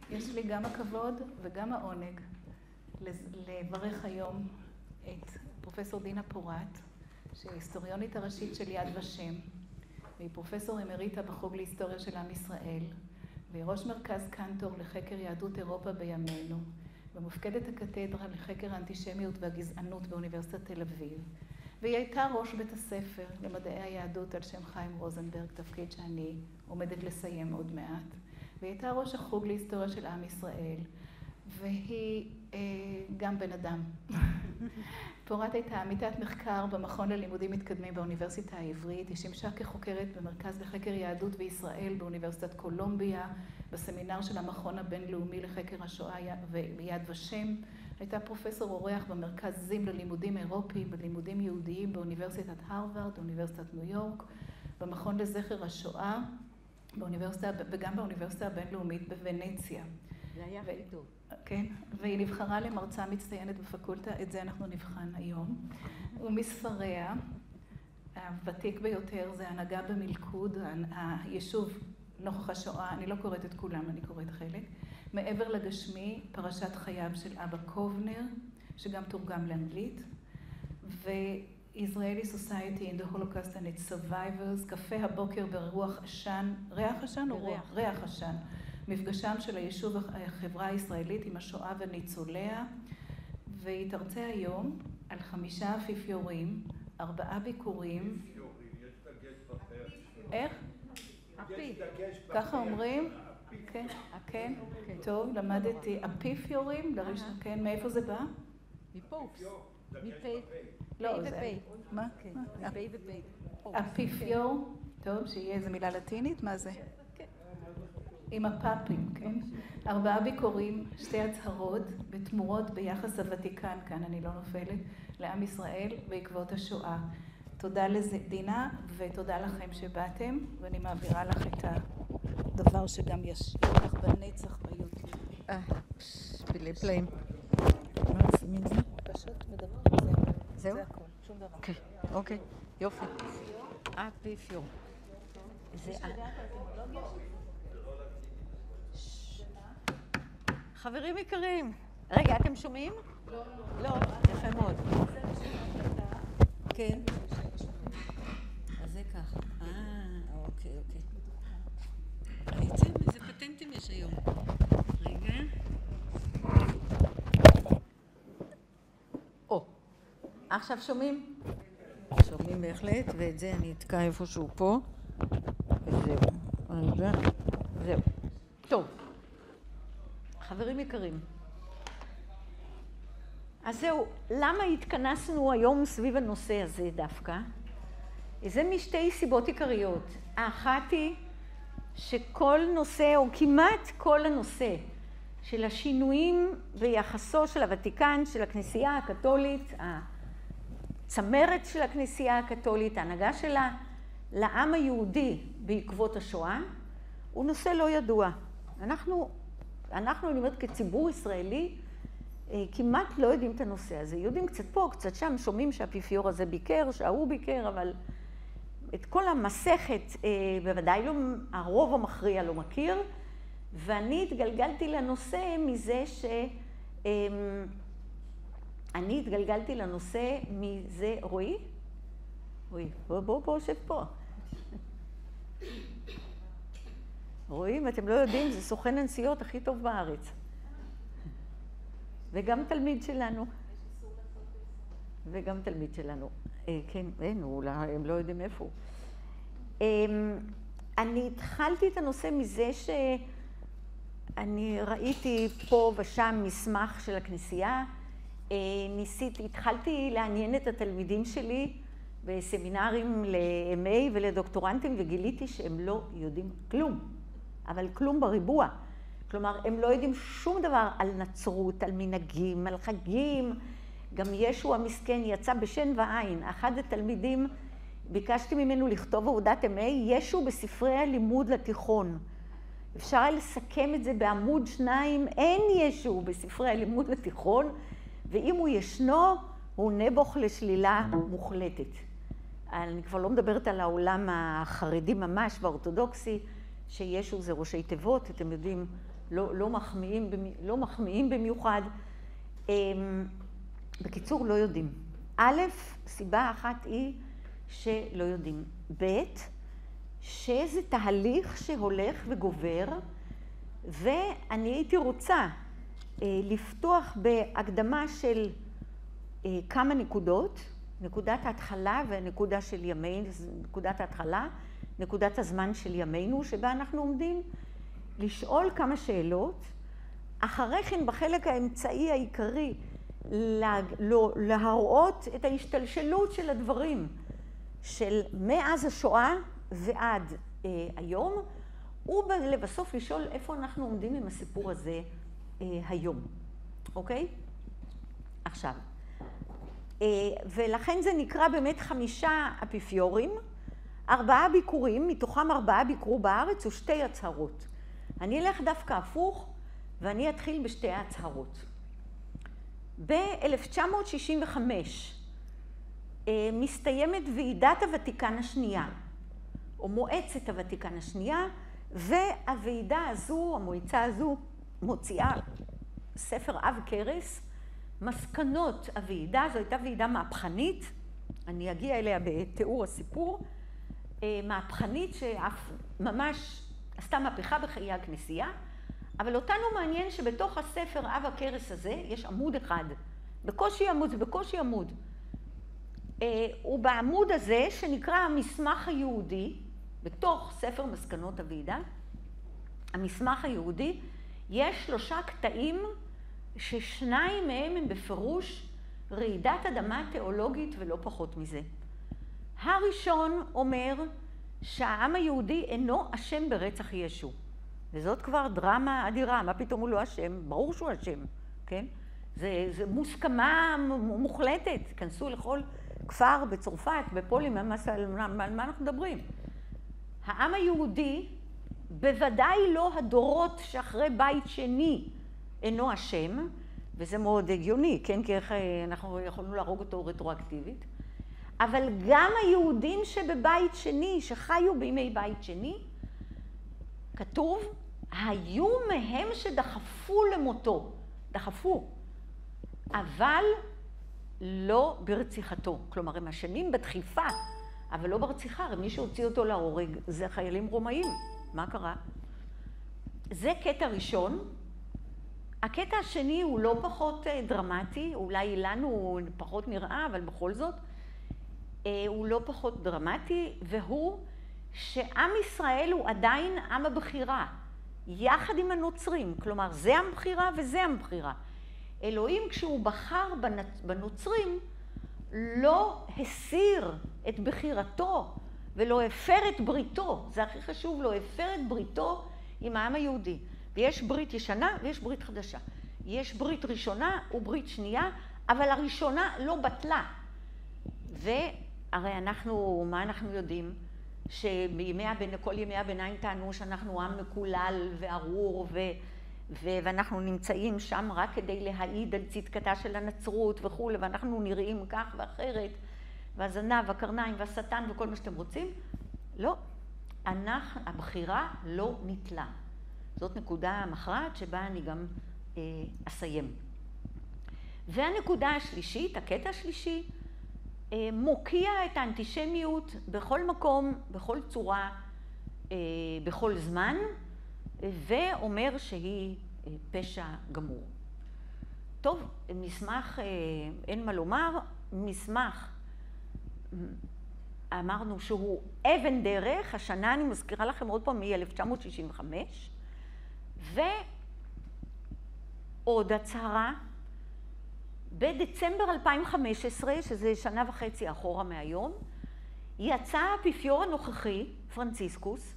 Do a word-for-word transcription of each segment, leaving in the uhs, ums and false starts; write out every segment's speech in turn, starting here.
יש לי גם הכבוד וגם העונג לברך היום את פרופסור דינה פורת, שהיא היסטוריונית הראשית של יד ושם, והיא פרופסור אמריטה בחוג להיסטוריה של עם ישראל, והיא ראש מרכז קנטור לחקר יהדות אירופה בימינו, ומופקדת הקתדרה לחקר האנטישמיות והגזענות באוניברסיטת תל אביב. והיא הייתה ראש בית הספר למדעי היהדות על שם חיים רוזנברג, תפקיד שאני עומדת לסיים עוד מעט. והיא הייתה ראש החוג להיסטוריה של עם ישראל, והיא אה, גם בן אדם. פורת הייתה עמיתת מחקר במכון ללימודים מתקדמים באוניברסיטה העברית. היא שימשה כחוקרת במרכז לחקר יהדות וישראל באוניברסיטת קולומביה, בסמינר של המכון הבינלאומי לחקר השואה ויד ושם. הייתה פרופסור אורח במרכז זים ללימודים אירופיים ולימודים יהודיים באוניברסיטת הרווארד, אוניברסיטת ניו יורק, במכון לזכר השואה, באוניברסיטה, וגם באוניברסיטה הבינלאומית בוונציה. זה היה הכי טוב. כן, והיא נבחרה למרצה מצטיינת בפקולטה, את זה אנחנו נבחן היום. ומספריה, הוותיק ביותר זה הנהגה במלכוד, היישוב נוכח השואה, אני לא קוראת את כולם, אני קוראת חלק. מעבר לגשמי, פרשת חייו של אבא קובנר, שגם תורגם לאנגלית, ו-Israeli Society in the Holocaust and its Survivors, קפה הבוקר ברוח עשן, ריח עשן או רוח? ריח עשן. מפגשם של היישוב החברה הישראלית עם השואה וניצוליה, והיא תרצה היום על חמישה אפיפיורים, ארבעה ביקורים. אפיפיורים, יש דגש בחר. איך? אפי. ככה אומרים? כן, כן, טוב, למדתי אפיפיורים, כן, מאיפה זה בא? מפופס. מפה. לא, זה... מה? מפה ופה. אפיפיור, טוב, שיהיה איזו מילה לטינית, מה זה? עם הפאפים, כן? ארבעה ביקורים, שתי הצהרות, בתמורות ביחס הוותיקן, כאן אני לא נופלת, לעם ישראל בעקבות השואה. תודה לדינה ותודה לכם שבאתם, ואני מעבירה לך את הדבר שגם יש לך בנצח ביוטיוב. אה, פלאי פלאים. מה עושים עם זה? פשוט מדבר, זהו. זהו? זה הכל, שום דבר. אוקיי, אוקיי, יופי. אפיפיור. זה... חברים יקרים, רגע, אתם שומעים? לא, לא. לא, יפה מאוד. כן. אז זה ככה. אה, אוקיי, אוקיי. אני אצא איזה פטנטים יש היום. רגע. או, עכשיו שומעים? שומעים בהחלט, ואת זה אני אתקע איפשהו פה. וזהו. רגע. זהו. טוב. חברים יקרים, אז זהו, למה התכנסנו היום סביב הנושא הזה דווקא? זה משתי סיבות עיקריות. האחת היא שכל נושא, או כמעט כל הנושא, של השינויים ביחסו של הוותיקן, של הכנסייה הקתולית, הצמרת של הכנסייה הקתולית, ההנהגה שלה, לעם היהודי בעקבות השואה, הוא נושא לא ידוע. אנחנו... אנחנו, אני אומרת, כציבור ישראלי, כמעט לא יודעים את הנושא הזה. יודעים קצת פה, קצת שם, שומעים שהאפיפיור הזה ביקר, שההוא ביקר, אבל את כל המסכת, בוודאי לא, הרוב המכריע לא מכיר, ואני התגלגלתי לנושא מזה ש... אני התגלגלתי לנושא מזה, רועי? רועי, בוא, בוא, בוא, שב פה. רואים, אתם לא יודעים, זה סוכן הנסיעות הכי טוב בארץ. וגם תלמיד שלנו. וגם תלמיד שלנו. כן, אין, הם לא יודעים איפה. אני התחלתי את הנושא מזה שאני ראיתי פה ושם מסמך של הכנסייה. ניסיתי, התחלתי לעניין את התלמידים שלי בסמינרים ל-אם איי ולדוקטורנטים, וגיליתי שהם לא יודעים כלום. אבל כלום בריבוע. כלומר, הם לא יודעים שום דבר על נצרות, על מנהגים, על חגים. גם ישו המסכן יצא בשן ועין. אחד התלמידים, ביקשתי ממנו לכתוב עבודת אם איי, ישו בספרי הלימוד לתיכון. אפשר לסכם את זה בעמוד שניים, אין ישו בספרי הלימוד לתיכון, ואם הוא ישנו, הוא נבוך לשלילה מוחלטת. אני כבר לא מדברת על העולם החרדי ממש והאורתודוקסי, שישו זה ראשי תיבות, אתם יודעים, לא, לא מחמיאים, לא מחמיאים במיוחד. בקיצור, לא יודעים. א', סיבה אחת היא שלא יודעים. ב', שזה תהליך שהולך וגובר, ואני הייתי רוצה לפתוח בהקדמה של כמה נקודות, נקודת ההתחלה ונקודה של ימינו, נקודת ההתחלה, נקודת הזמן של ימינו, שבה אנחנו עומדים, לשאול כמה שאלות. אחרי כן, בחלק האמצעי העיקרי, להראות את ההשתלשלות של הדברים, של מאז השואה ועד אה, היום, ולבסוף לשאול איפה אנחנו עומדים עם הסיפור הזה אה, היום. אוקיי? עכשיו. אה, ולכן זה נקרא באמת חמישה אפיפיורים, ארבעה ביקורים, מתוכם ארבעה ביקרו בארץ ושתי הצהרות. אני אלך דווקא הפוך, ואני אתחיל בשתי ההצהרות. ב-אלף תשע מאות שישים וחמש מסתיימת ועידת הוותיקן השנייה, או מועצת הוותיקן השנייה, והוועידה הזו, המועצה הזו, מוציאה ספר עב כרס, מסקנות הוועידה. זו הייתה ועידה מהפכנית, אני אגיע אליה בתיאור הסיפור, מהפכנית שאף ממש עשתה מהפכה בחיי הכנסייה, אבל אותנו מעניין שבתוך הספר עב הכרס הזה יש עמוד אחד, בקושי עמוד, זה בקושי עמוד. ובעמוד הזה שנקרא המסמך היהודי, בתוך ספר מסקנות הוועידה, המסמך היהודי, יש שלושה קטעים ששניים מהם הם בפירוש רעידת אדמה תיאולוגית ולא פחות מזה. הראשון אומר שהעם היהודי אינו אשם ברצח ישו. וזאת כבר דרמה אדירה, מה פתאום הוא לא אשם? ברור שהוא אשם, כן? זה, זה מוסכמה מוחלטת. כנסו לכל כפר בצרפת, בפולין, על מה, מה אנחנו מדברים? העם היהודי, בוודאי לא הדורות שאחרי בית שני אינו אשם, וזה מאוד הגיוני, כן? כי אנחנו יכולנו להרוג אותו רטרואקטיבית, אבל גם היהודים שבבית שני, שחיו בימי בית שני, כתוב, היו מהם שדחפו למותו, דחפו, אבל לא ברציחתו. כלומר, הם אשמים בדחיפה, אבל לא ברציחה. הרי מי שהוציא אותו להורג זה חיילים רומאים. מה קרה? זה קטע ראשון. הקטע השני הוא לא פחות דרמטי, אולי לנו הוא פחות נראה, אבל בכל זאת, הוא לא פחות דרמטי, והוא שעם ישראל הוא עדיין עם הבחירה, יחד עם הנוצרים. כלומר, זה עם בחירה וזה עם בחירה. אלוהים, כשהוא בחר בנוצרים, לא הסיר את בחירתו ולא הפר את בריתו. זה הכי חשוב, לא הפר את בריתו עם העם היהודי. ויש ברית ישנה ויש ברית חדשה. יש ברית ראשונה וברית שנייה, אבל הראשונה לא בטלה. והרי אנחנו, מה אנחנו יודעים? שבימי הביניים, כל ימי הביניים טענו שאנחנו עם מקולל וארור, ו, ו, ואנחנו נמצאים שם רק כדי להעיד על צדקתה של הנצרות וכו', ואנחנו נראים כך ואחרת, והזנב, הקרניים והשטן וכל מה שאתם רוצים. לא, אנחנו, הבחירה לא נתלה. זאת נקודה מכרעת שבה אני גם אה, אסיים. והנקודה השלישית, הקטע השלישי, מוקיע את האנטישמיות בכל מקום, בכל צורה, בכל זמן, ואומר שהיא פשע גמור. טוב, מסמך, אין מה לומר, מסמך, אמרנו שהוא אבן דרך, השנה אני מזכירה לכם עוד פעם מ-אלף תשע מאות שישים וחמש, ועוד הצהרה, בדצמבר אלפיים וחמש עשרה, שזה שנה וחצי אחורה מהיום, יצא האפיפיור הנוכחי, פרנציסקוס,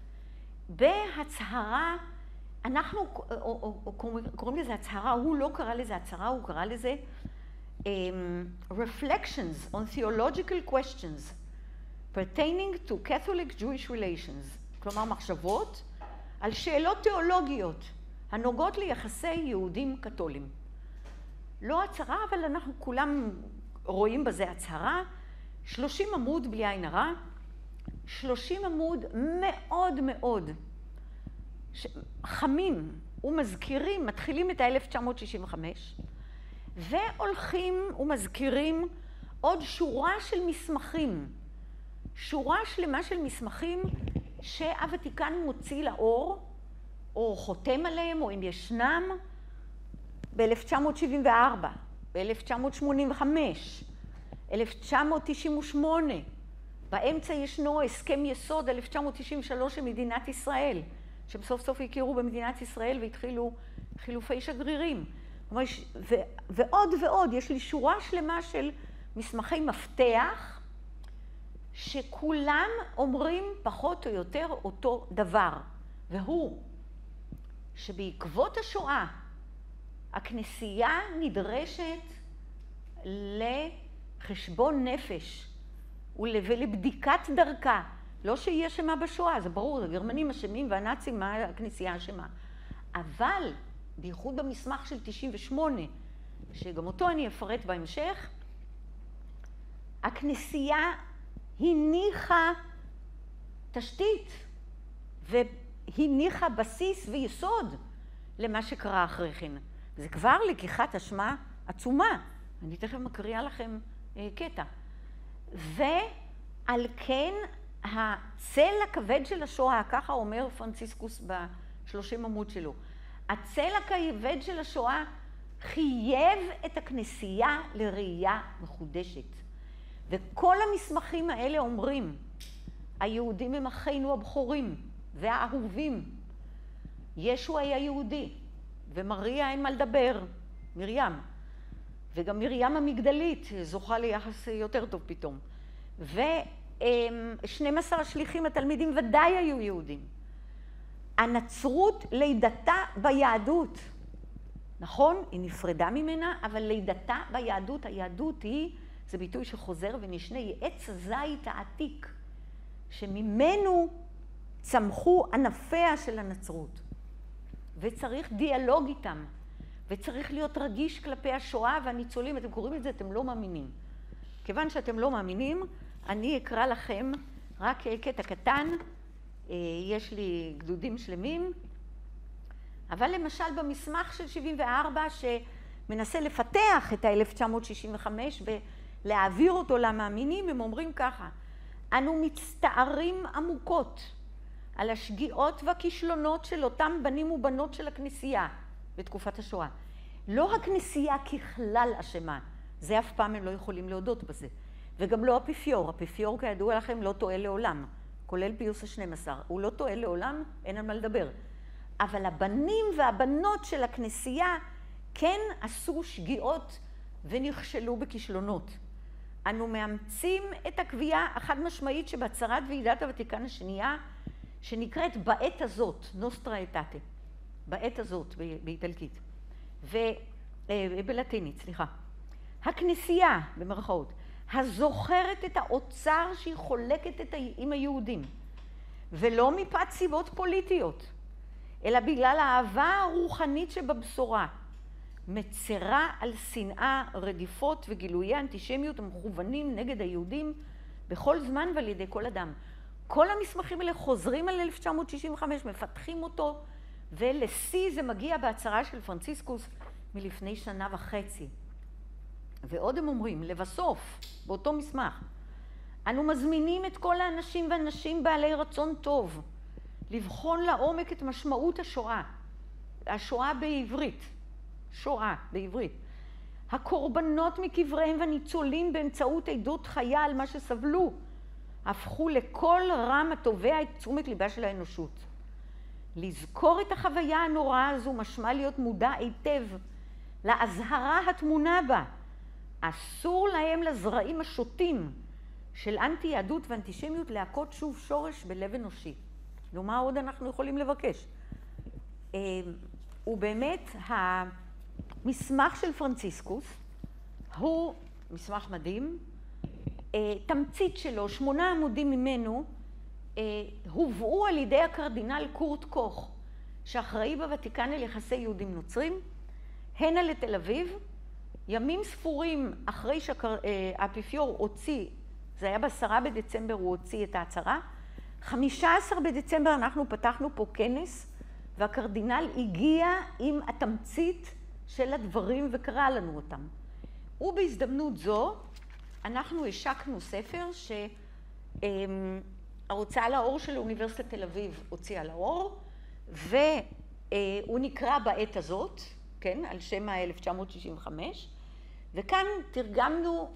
בהצהרה, אנחנו קוראים לזה הצהרה, הוא לא קרא לזה הצהרה, הוא קרא לזה um, Reflections on Theological Questions pertaining to Catholic-Jewish Relations, כלומר מחשבות על שאלות תיאולוגיות הנוגעות ליחסי יהודים קתולים. לא הצהרה, אבל אנחנו כולם רואים בזה הצהרה, שלושים עמוד בלי עין הרע, שלושים עמוד מאוד מאוד חמים, ומזכירים, מתחילים את ה-אלף תשע מאות שישים וחמש, והולכים ומזכירים עוד שורה של מסמכים, שורה שלמה של מסמכים שהוותיקן מוציא לאור, או חותם עליהם, או אם ישנם, ב-אלף תשע מאות שבעים וארבע, ב-אלף תשע מאות שמונים וחמש, אלף תשע מאות תשעים ושמונה, באמצע ישנו הסכם יסוד אלף תשע מאות תשעים ושלוש של מדינת ישראל, שבסוף סוף הכירו במדינת ישראל והתחילו חילופי שגרירים. ו- ועוד ועוד, יש לי שורה שלמה של מסמכי מפתח, שכולם אומרים פחות או יותר אותו דבר, והוא שבעקבות השואה, הכנסייה נדרשת לחשבון נפש ולבדיקת דרכה. לא שהיא אשמה בשואה, זה ברור, הגרמנים אשמים והנאצים, הכנסייה אשמה. אבל, בייחוד במסמך של תשעים ושמונה, שגם אותו אני אפרט בהמשך, הכנסייה הניחה תשתית והניחה בסיס ויסוד למה שקרה אחרי כן. זה כבר לקיחת אשמה עצומה. אני תכף מקריאה לכם אה, קטע. ועל כן הצל הכבד של השואה, ככה אומר פרנציסקוס בשלושים עמוד שלו, הצל הכבד של השואה חייב את הכנסייה לראייה מחודשת. וכל המסמכים האלה אומרים, היהודים הם אחינו הבכורים והאהובים. ישו היה יהודי, ומריה אין מה לדבר, מרים. וגם מרים המגדלית זוכה ליחס יותר טוב פתאום. ו-שנים עשר השליחים התלמידים ודאי היו יהודים. הנצרות לידתה ביהדות. נכון, היא נפרדה ממנה, אבל לידתה ביהדות, היהדות היא, זה ביטוי שחוזר ונשנה, היא עץ הזית העתיק, שממנו צמחו ענפיה של הנצרות. וצריך דיאלוג איתם, וצריך להיות רגיש כלפי השואה והניצולים. אתם קוראים את זה, אתם לא מאמינים. כיוון שאתם לא מאמינים, אני אקרא לכם רק קטע קטן, יש לי גדודים שלמים, אבל למשל במסמך של שבעים וארבע שמנסה לפתח את ה-אלף תשע מאות שישים וחמש ולהעביר אותו למאמינים, הם אומרים ככה, אנו מצטערים עמוקות על השגיאות והכישלונות של אותם בנים ובנות של הכנסייה בתקופת השואה. לא הכנסייה ככלל אשמה, זה אף פעם הם לא יכולים להודות בזה. וגם לא האפיפיור, האפיפיור כידוע לכם לא טועה לעולם, כולל פיוס ה-שנים עשר, הוא לא טועה לעולם, אין על מה לדבר. אבל הבנים והבנות של הכנסייה כן עשו שגיאות ונכשלו בכישלונות. אנו מאמצים את הקביעה החד משמעית שבהצהרת ועידת הוותיקן השנייה, שנקראת בעת הזאת, נוסטרה אטאטה, בעת הזאת באיטלקית, ובלטינית, סליחה. הכנסייה, במרכאות, הזוכרת את האוצר שהיא חולקת את עם היהודים, ולא מפאת סיבות פוליטיות, אלא בגלל האהבה הרוחנית שבבשורה, מצרה על שנאה, רדיפות וגילויי אנטישמיות המכוונים נגד היהודים בכל זמן ועל ידי כל אדם. כל המסמכים האלה חוזרים על אלף תשע מאות שישים וחמש, מפתחים אותו, ולשיא זה מגיע בהצהרה של פרנציסקוס מלפני שנה וחצי. ועוד הם אומרים, לבסוף, באותו מסמך, אנו מזמינים את כל האנשים והנשים בעלי רצון טוב, לבחון לעומק את משמעות השואה, השואה בעברית, שואה בעברית, הקורבנות מקבריהם והניצולים באמצעות עדות חיה על מה שסבלו, הפכו לכל רם התובע את תשומת ליבה של האנושות. לזכור את החוויה הנוראה הזו משמע להיות מודע היטב להזהרה התמונה בה. אסור להם לזרעים השוטים של אנטי יהדות ואנטישמיות להכות שוב שורש בלב אנושי. נו, מה עוד אנחנו יכולים לבקש? ובאמת המסמך של פרנציסקוס הוא מסמך מדהים. תמצית שלו, שמונה עמודים ממנו, הובאו על ידי הקרדינל קורט קוך, שאחראי בוותיקן על יחסי יהודים נוצרים, הנה לתל אביב. ימים ספורים אחרי שהאפיפיור הוציא, זה היה בעשרה בדצמבר הוא הוציא את ההצהרה, חמישה עשר בדצמבר אנחנו פתחנו פה כנס והקרדינל הגיע עם התמצית של הדברים וקרא לנו אותם. ובהזדמנות זו, אנחנו השקנו ספר שההוצאה לאור של אוניברסיטת תל אביב הוציאה לאור, והוא נקרא בעת הזאת, כן, על שם ה-אלף תשע מאות שישים וחמש, וכאן תרגמנו,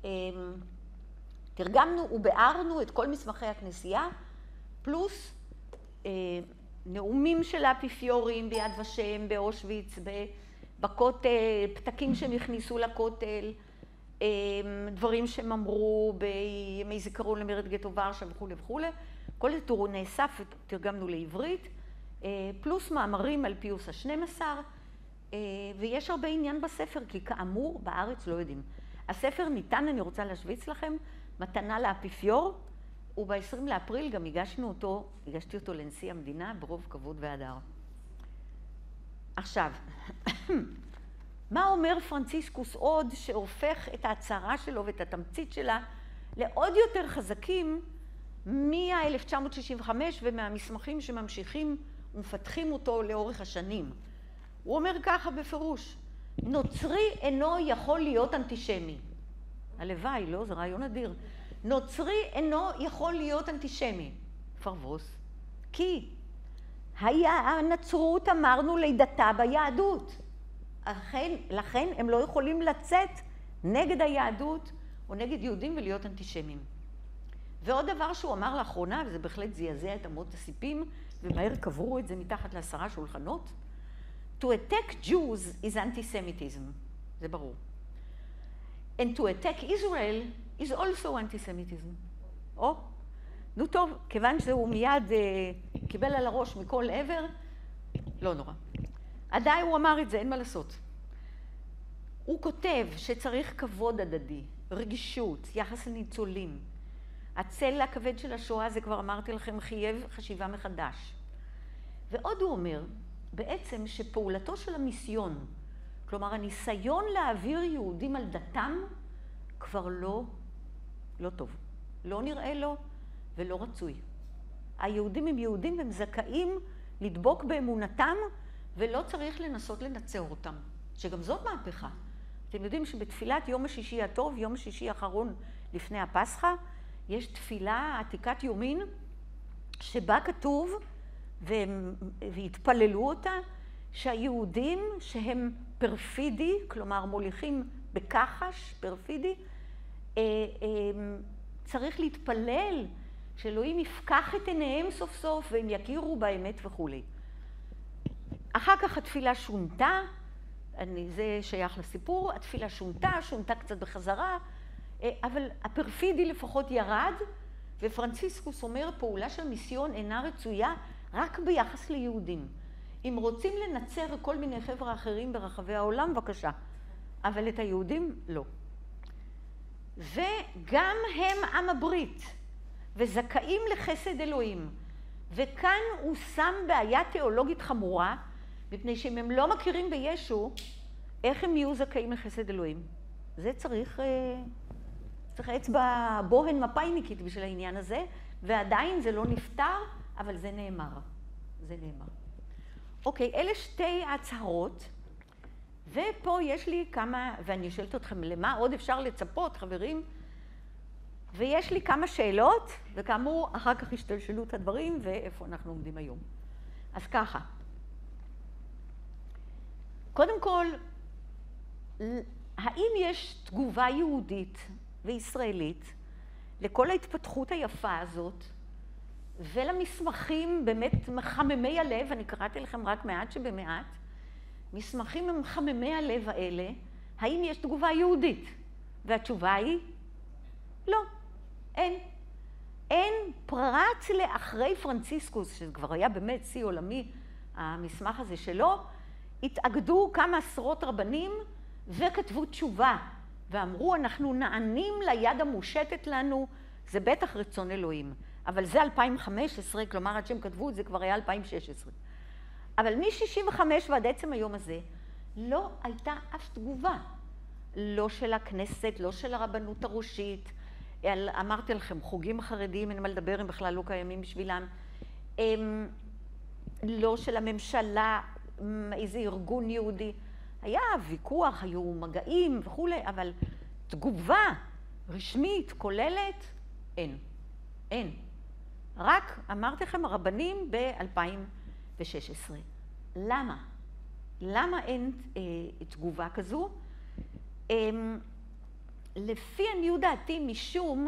תרגמנו וביארנו את כל מסמכי הכנסייה, פלוס נאומים של האפיפיורים ביד ושם, באושוויץ, בכותל, פתקים שהם הכניסו לכותל, דברים שהם אמרו בימי זיכרון למרד גטו ורשה וכו' וכו'. כל זה תראו נאסף ותרגמנו לעברית, פלוס מאמרים על פיוס ה-שנים עשר, ויש הרבה עניין בספר, כי כאמור בארץ לא יודעים. הספר ניתן, אני רוצה להשוויץ לכם, מתנה לאפיפיור, וב-עשרים לאפריל גם הגשנו אותו, הגשתי אותו לנשיא המדינה ברוב כבוד והדר. עכשיו, מה אומר פרנציסקוס עוד שהופך את ההצהרה שלו ואת התמצית שלה לעוד יותר חזקים מה-אלף תשע מאות שישים וחמש ומהמסמכים שממשיכים ומפתחים אותו לאורך השנים? הוא אומר ככה בפירוש, נוצרי אינו יכול להיות אנטישמי. הלוואי, לא? זה רעיון אדיר. נוצרי אינו יכול להיות אנטישמי. פרבוס. כי הנצרות, אמרנו, לידתה ביהדות. לכן, לכן הם לא יכולים לצאת נגד היהדות או נגד יהודים ולהיות אנטישמים. ועוד דבר שהוא אמר לאחרונה, וזה בהחלט זעזע את אמות הסיפים, ומהר קברו את זה מתחת לעשרה שולחנות, To attack Jews is anti-Semitism. זה ברור. And to attack Israel is also anti-Semitism. או, נו טוב, כיוון שהוא מיד uh, קיבל על הראש מכל עבר, לא נורא. עדיין הוא אמר את זה, אין מה לעשות. הוא כותב שצריך כבוד הדדי, רגישות, יחס לניצולים. הצל הכבד של השואה, זה כבר אמרתי לכם, חייב חשיבה מחדש. ועוד הוא אומר, בעצם שפעולתו של המיסיון, כלומר הניסיון להעביר יהודים על דתם, כבר לא, לא טוב. לא נראה לו ולא רצוי. היהודים הם יהודים והם זכאים לדבוק באמונתם, ולא צריך לנסות לנצר אותם. שגם זאת מהפכה. אתם יודעים שבתפילת יום השישי הטוב, יום השישי האחרון לפני הפסחא, יש תפילה עתיקת יומין, שבה כתוב, והם, והתפללו אותה, שהיהודים שהם פרפידי, כלומר מוליכים בכחש, פרפידי, אה, אה, צריך להתפלל שאלוהים יפקח את עיניהם סוף סוף והם יכירו באמת וכו'. אחר כך התפילה שונתה, אני, זה שייך לסיפור, התפילה שונתה, שונתה קצת בחזרה, אבל הפרפידי לפחות ירד, ופרנציסקוס אומר, פעולה של מיסיון אינה רצויה רק ביחס ליהודים. אם רוצים לנצר כל מיני חבר'ה אחרים ברחבי העולם, בבקשה, אבל את היהודים לא. וגם הם עם הברית, וזכאים לחסד אלוהים. וכאן הוא שם בעיה תיאולוגית חמורה, מפני שאם הם לא מכירים בישו, איך הם יהיו זכאים לחסד אלוהים? זה צריך, צריך אצבע בוהן מפאיניקית בשביל העניין הזה, ועדיין זה לא נפתר, אבל זה נאמר. זה נאמר. אוקיי, אלה שתי הצהרות, ופה יש לי כמה, ואני שואלת אתכם, למה עוד אפשר לצפות, חברים? ויש לי כמה שאלות, וכאמור, אחר כך השתלשלו את הדברים, ואיפה אנחנו עומדים היום. אז ככה. קודם כל, האם יש תגובה יהודית וישראלית לכל ההתפתחות היפה הזאת, ולמסמכים באמת מחממי הלב, אני קראתי לכם רק מעט שבמעט, מסמכים הם מחממי הלב האלה, האם יש תגובה יהודית? והתשובה היא, לא, אין. אין פרט לאחרי פרנציסקוס, שזה כבר היה באמת שיא עולמי, המסמך הזה שלו, התאגדו כמה עשרות רבנים וכתבו תשובה, ואמרו, אנחנו נענים ליד המושטת לנו, זה בטח רצון אלוהים. אבל זה אלפיים וחמש עשרה, כלומר, עד שהם כתבו את זה כבר היה אלפיים ושש עשרה. אבל מ-שישים וחמש ועד עצם היום הזה, לא הייתה אף תגובה. לא של הכנסת, לא של הרבנות הראשית. אמרתי לכם, חוגים חרדיים, אין מה לדבר, הם בכלל לא קיימים בשבילם. לא של הממשלה, איזה ארגון יהודי. היה ויכוח, היו מגעים וכולי, אבל תגובה רשמית, כוללת, אין. אין. רק, אמרתי לכם, הרבנים ב-אלפיים ושש עשרה. למה? למה אין אה, תגובה כזו? אה, לפי עניות דעתי, משום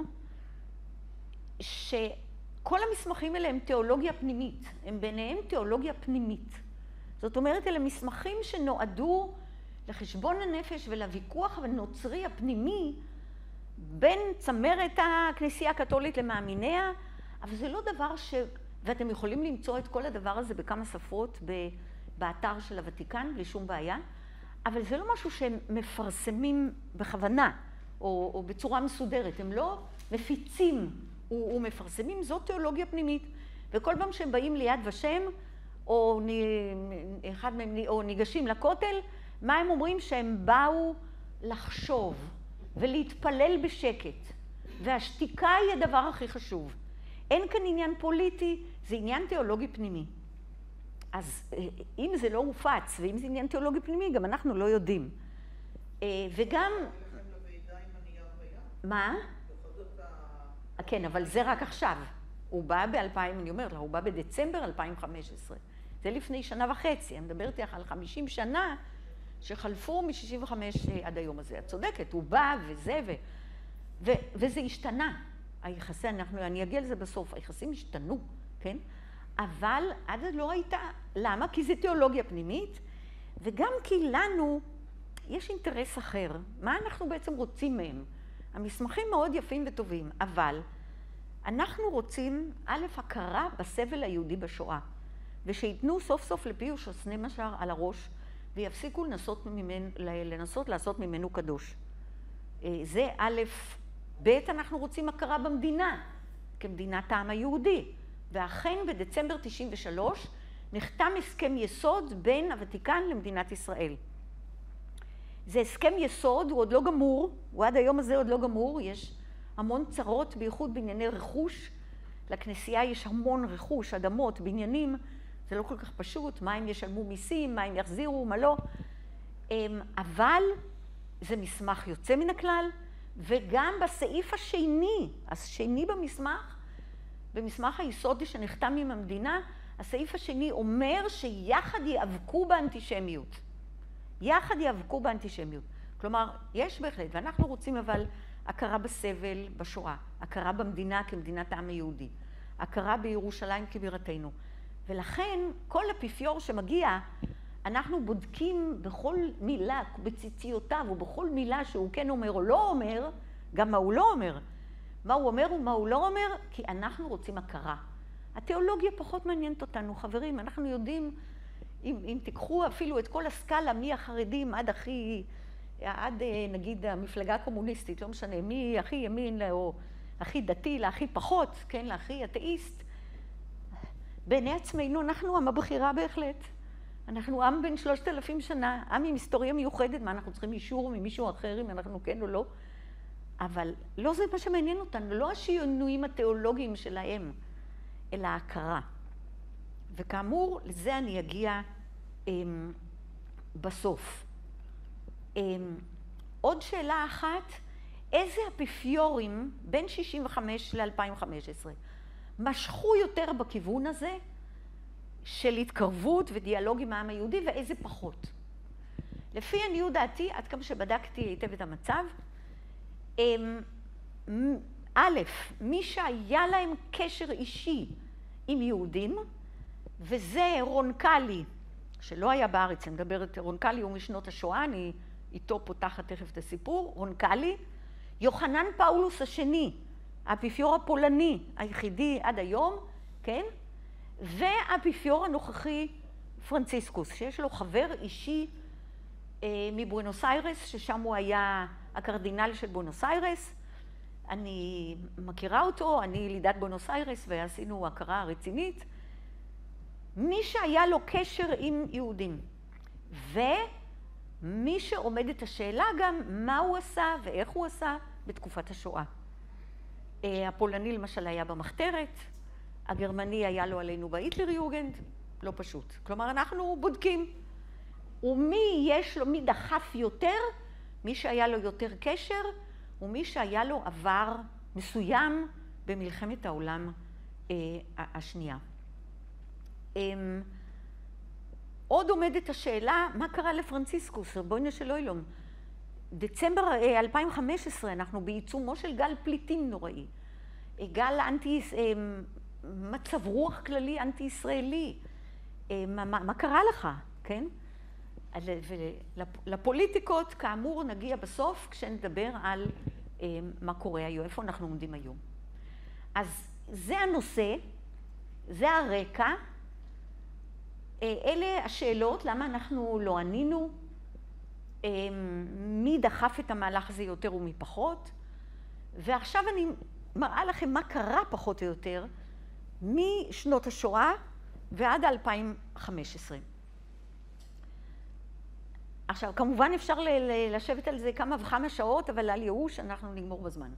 שכל המסמכים האלה הם תיאולוגיה פנימית. הם ביניהם תיאולוגיה פנימית. זאת אומרת, אלה מסמכים שנועדו לחשבון הנפש ולוויכוח הנוצרי הפנימי בין צמרת הכנסייה הקתולית למאמיניה, אבל זה לא דבר ש... ואתם יכולים למצוא את כל הדבר הזה בכמה שפות באתר של הוותיקן, בלי שום בעיה, אבל זה לא משהו שהם מפרסמים בכוונה, או, או בצורה מסודרת. הם לא מפיצים ומפרסמים, זאת תיאולוגיה פנימית. וכל פעם שהם באים ליד ושם, או, אחד מהם, או ניגשים לכותל, מה הם אומרים? שהם באו לחשוב ולהתפלל בשקט. והשתיקה היא הדבר הכי חשוב. אין כאן עניין פוליטי, זה עניין תיאולוגי פנימי. אז אם זה לא הופץ, ואם זה עניין תיאולוגי פנימי, גם אנחנו לא יודעים. וגם... מה? כן, אבל זה רק עכשיו. הוא בא ב-אלפיים, אני אומרת לה, הוא בא בדצמבר אלפיים וחמש עשרה. זה לפני שנה וחצי. אני מדברת לך על חמישים שנה שחלפו מ-שישים וחמש עד היום הזה. את צודקת, הוא בא וזה, ו... ו... וזה השתנה. היחסי, אנחנו, אני אגיע לזה בסוף, היחסים השתנו, כן? אבל עד אז לא הייתה. למה? כי זה תיאולוגיה פנימית, וגם כי לנו יש אינטרס אחר. מה אנחנו בעצם רוצים מהם? המסמכים מאוד יפים וטובים, אבל אנחנו רוצים, א', הכרה בסבל היהודי בשואה, ושיתנו סוף סוף לפיוס שניאורסון על הראש, ויפסיקו לנסות, ממנו, לנסות לעשות ממנו קדוש. זה א', ב', אנחנו רוצים הכרה במדינה, כמדינת העם היהודי. ואכן בדצמבר תשעים ושלוש נחתם הסכם יסוד בין הוותיקן למדינת ישראל. זה הסכם יסוד, הוא עוד לא גמור, הוא עד היום הזה עוד לא גמור, יש המון צרות, בייחוד בענייני רכוש. לכנסייה יש המון רכוש, אדמות, בניינים, זה לא כל כך פשוט, מה הם ישלמו מיסים, מה הם יחזירו, מה לא. אבל זה מסמך יוצא מן הכלל, וגם בסעיף השני, השני במסמך, במסמך היסודי שנחתם עם המדינה, הסעיף השני אומר שיחד יאבקו באנטישמיות. יחד יאבקו באנטישמיות. כלומר, יש בהחלט, ואנחנו רוצים אבל הכרה בסבל בשואה, הכרה במדינה כמדינת העם היהודי, הכרה בירושלים כבירתנו. ולכן כל האפיפיור שמגיע, אנחנו בודקים בכל מילה, בציציותיו ובכל מילה שהוא כן אומר או לא אומר, גם מה הוא לא אומר. מה הוא אומר ומה הוא לא אומר, כי אנחנו רוצים הכרה. התיאולוגיה פחות מעניינת אותנו, חברים. אנחנו יודעים, אם, אם תיקחו אפילו את כל הסקאלה, מי החרדים עד הכי, עד נגיד המפלגה הקומוניסטית, לא משנה, מי הכי ימין או הכי דתי, להכי פחות, כן, להכי אתאיסט. בעיני עצמנו אנחנו עם הבחירה בהחלט. אנחנו עם בן שלושת אלפים שנה, עם עם היסטוריה מיוחדת, מה אנחנו צריכים אישור ממישהו אחר, אם אנחנו כן או לא. אבל לא זה מה שמעניין אותנו, לא השינויים התיאולוגיים שלהם, אלא ההכרה. וכאמור, לזה אני אגיע אמ, בסוף. אמ, עוד שאלה אחת, איזה אפיפיורים בין שישים וחמש ל-אלפיים וחמש עשרה משכו יותר בכיוון הזה של התקרבות ודיאלוג עם העם היהודי, ואיזה פחות? לפי עניות דעתי, עד כמה שבדקתי היטב את המצב, א', מי שהיה להם קשר אישי עם יהודים, וזה רונקלי, שלא היה בארץ, אני מדברת, רונקלי הוא משנות השואה, אני איתו פותחת תכף את הסיפור, רונקלי, יוחנן פאולוס השני, האפיפיור הפולני היחידי עד היום, כן? והאפיפיור הנוכחי פרנציסקוס, שיש לו חבר אישי אה, מבואנוס איירס, ששם הוא היה הקרדינל של בואנוס איירס. אני מכירה אותו, אני ילידת בואנוס איירס, ועשינו הכרה רצינית. מי שהיה לו קשר עם יהודים, ומי שעומד את השאלה גם מה הוא עשה ואיך הוא עשה בתקופת השואה. הפולני למשל היה במחתרת, הגרמני היה לו עלינו בהיטלר יוגנד, לא פשוט. כלומר, אנחנו בודקים. ומי יש לו, מי דחף יותר, מי שהיה לו יותר קשר, ומי שהיה לו עבר מסוים במלחמת העולם אה, השנייה. אה, עוד עומדת השאלה, מה קרה לפרנציסקוס, רבונו של עולם? דצמבר אה, אלפיים וחמש עשרה, אנחנו בעיצומו של גל פליטים נוראי. אה, גל אנטי, אה, מצב רוח כללי אנטי-ישראלי. אה, מה, מה, מה קרה לך, כן? ולפוליטיקות, כאמור, נגיע בסוף כשנדבר על אה, מה קורה היום, איפה אנחנו עומדים היום. אז זה הנושא, זה הרקע, אה, אלה השאלות, למה אנחנו לא ענינו, אה, מי דחף את המהלך הזה יותר ומי פחות, ועכשיו אני מראה לכם מה קרה פחות או יותר משנות השואה ועד אלפיים וחמש עשרה. עכשיו, כמובן אפשר לשבת על זה כמה וכמה שעות, אבל על ייאוש אנחנו נגמור בזמן.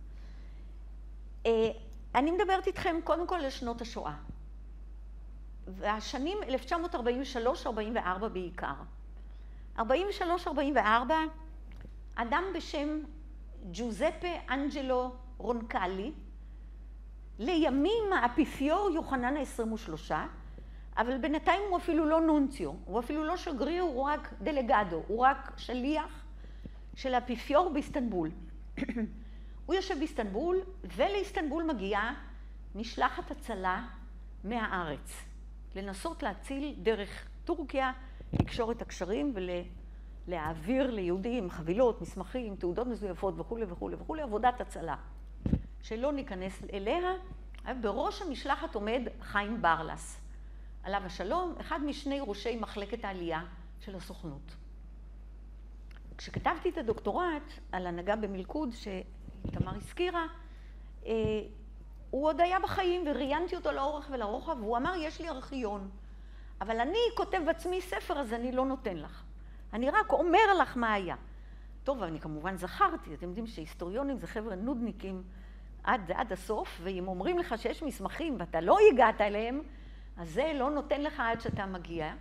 אני מדברת איתכם קודם כל על שנות השואה. והשנים אלף תשע מאות ארבעים ושלוש ארבעים וארבע בעיקר. ארבעים ושלוש ארבעים וארבע, אדם בשם ג'וזפה אנג'לו רונקלי, לימים האפיפיור יוחנן ה-עשרים ושלוש, אבל בינתיים הוא אפילו לא נונציו, הוא אפילו לא שגריר, הוא רק דלגדו, הוא רק שליח של האפיפיור באיסטנבול. הוא יושב באיסטנבול, ולאיסטנבול מגיעה משלחת הצלה מהארץ, לנסות להציל דרך טורקיה, לקשור את הקשרים ולהעביר ליהודים חבילות, מסמכים, תעודות מזויפות וכו' וכו' וכו', עבודת הצלה, שלא ניכנס אליה. בראש המשלחת עומד חיים ברלס, עליו השלום, אחד משני ראשי מחלקת העלייה של הסוכנות. כשכתבתי את הדוקטורט על הנהגה במלכוד, שתמר הזכירה, הוא עוד היה בחיים וראיינתי אותו לאורך ולרוחב, והוא אמר, יש לי ארכיון, אבל אני כותב בעצמי ספר, אז אני לא נותן לך. אני רק אומר לך מה היה. טוב, אני כמובן זכרתי, אתם יודעים שהיסטוריונים זה חבר'ה נודניקים עד, עד הסוף, ואם אומרים לך שיש מסמכים ואתה לא הגעת אליהם, אז זה לא נותן לך עד שאתה מגיע.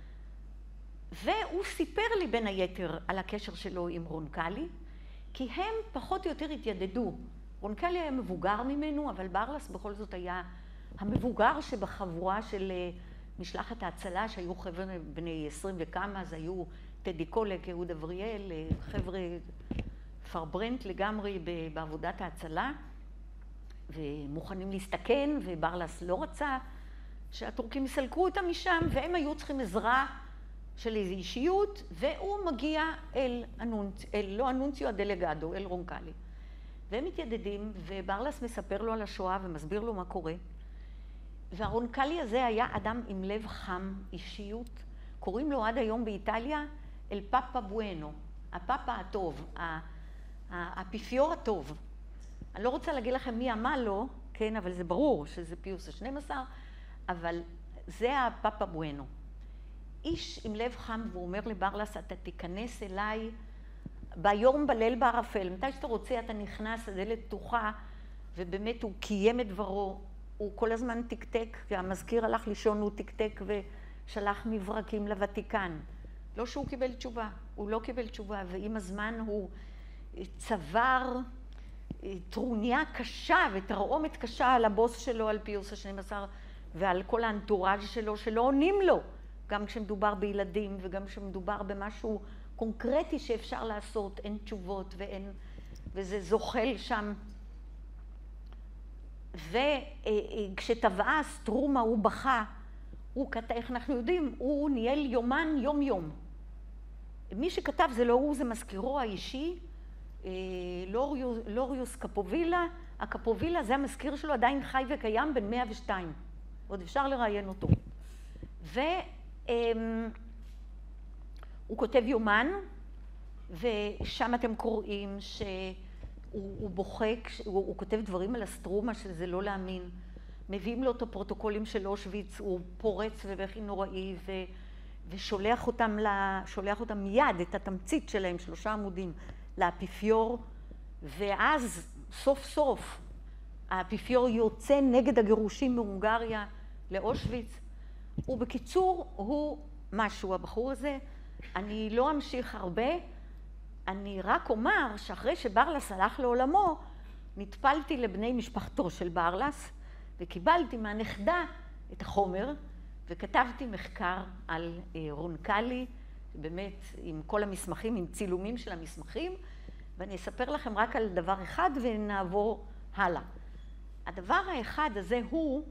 והוא סיפר לי בין היתר על הקשר שלו עם רונקלי, כי הם פחות או יותר התיידדו. רונקלי היה מבוגר ממנו, אבל ברלס בכל זאת היה המבוגר שבחבורה של משלחת ההצלה, שהיו חבר'ה בני עשרים וכמה, אז היו טדי קולק, יהוד אבריאל, חבר'ה פרברנט לגמרי בעבודת ההצלה, ומוכנים להסתכן, וברלס לא רצה שהטורקים יסלקו אותם משם, והם היו צריכים עזרה של איזו אישיות, והוא מגיע אל, אנונצ... אל לא אנונציו, הדלגדו, אל רונקלי. והם מתיידדים, וברלס מספר לו על השואה ומסביר לו מה קורה. והרונקלי הזה היה אדם עם לב חם, אישיות. קוראים לו עד היום באיטליה אל פאפה בואנו, הפאפה הטוב, האפיפיור הטוב. אני לא רוצה להגיד לכם מי אמר לו, כן, אבל זה ברור שזה פיוס ה-שנים עשר, אבל זה הפאפה בואנו. איש עם לב חם, והוא אומר לברלס, אתה תיכנס אליי ביום בליל בערפל. מתי שאתה רוצה, אתה נכנס, הדלת פתוחה, ובאמת הוא קיים את דברו. הוא כל הזמן תקתק, והמזכיר הלך לישון, הוא תקתק ושלח מברקים לוותיקן. לא שהוא קיבל תשובה, הוא לא קיבל תשובה, ועם הזמן הוא צבר טרוניה קשה ותרעומת קשה על הבוס שלו, על פיוס ה-שנים עשר, ועל כל האנטוראז' שלו, שלא עונים לו, גם כשמדובר בילדים וגם כשמדובר במשהו קונקרטי שאפשר לעשות, אין תשובות ואין, וזה זוחל שם. וכשטבעה סטרומה הוא בכה, הוא כתב, איך אנחנו יודעים, הוא ניהל יומן יום יום. מי שכתב זה לא הוא, זה מזכירו האישי, לוריוס, לוריוס קפובילה. הקפובילה זה המזכיר שלו, עדיין חי וקיים, בן מאה ושתיים. עוד אפשר לראיין אותו. והוא כותב יומן, ושם אתם קוראים שהוא הוא בוחק, הוא, הוא כותב דברים על הסטרומה, שזה לא להאמין. מביאים לו את הפרוטוקולים של אושוויץ, הוא פורץ ובכי נוראי, ו, ושולח אותם, לה, שולח אותם מיד, את התמצית שלהם, שלושה עמודים, לאפיפיור, ואז סוף סוף האפיפיור יוצא נגד הגירושים מהונגריה לאושוויץ, ובקיצור, הוא משהו, הבחור הזה. אני לא אמשיך הרבה, אני רק אומר שאחרי שברלס הלך לעולמו, נטפלתי לבני משפחתו של ברלס, וקיבלתי מהנכדה את החומר, וכתבתי מחקר על רונקלי, באמת עם כל המסמכים, עם צילומים של המסמכים, ואני אספר לכם רק על דבר אחד ונעבור הלאה. הדבר האחד הזה הוא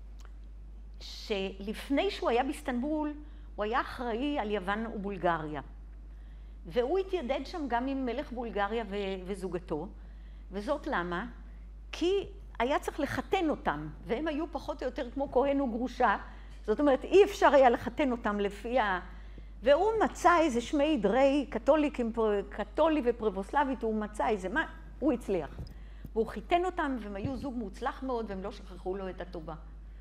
שלפני שהוא היה באיסטנבול, הוא היה אחראי על יוון ובולגריה. והוא התיידד שם גם עם מלך בולגריה וזוגתו, וזאת למה? כי היה צריך לחתן אותם, והם היו פחות או יותר כמו כהן וגרושה, זאת אומרת, אי אפשר היה לחתן אותם לפי ה... והוא מצא איזה שמי דרי קתוליקים, קתולי ופרבוסלבית, הוא מצא איזה מה, הוא הצליח. והוא חיתן אותם, והם היו זוג מוצלח מאוד, והם לא שכחו לו את הטובה.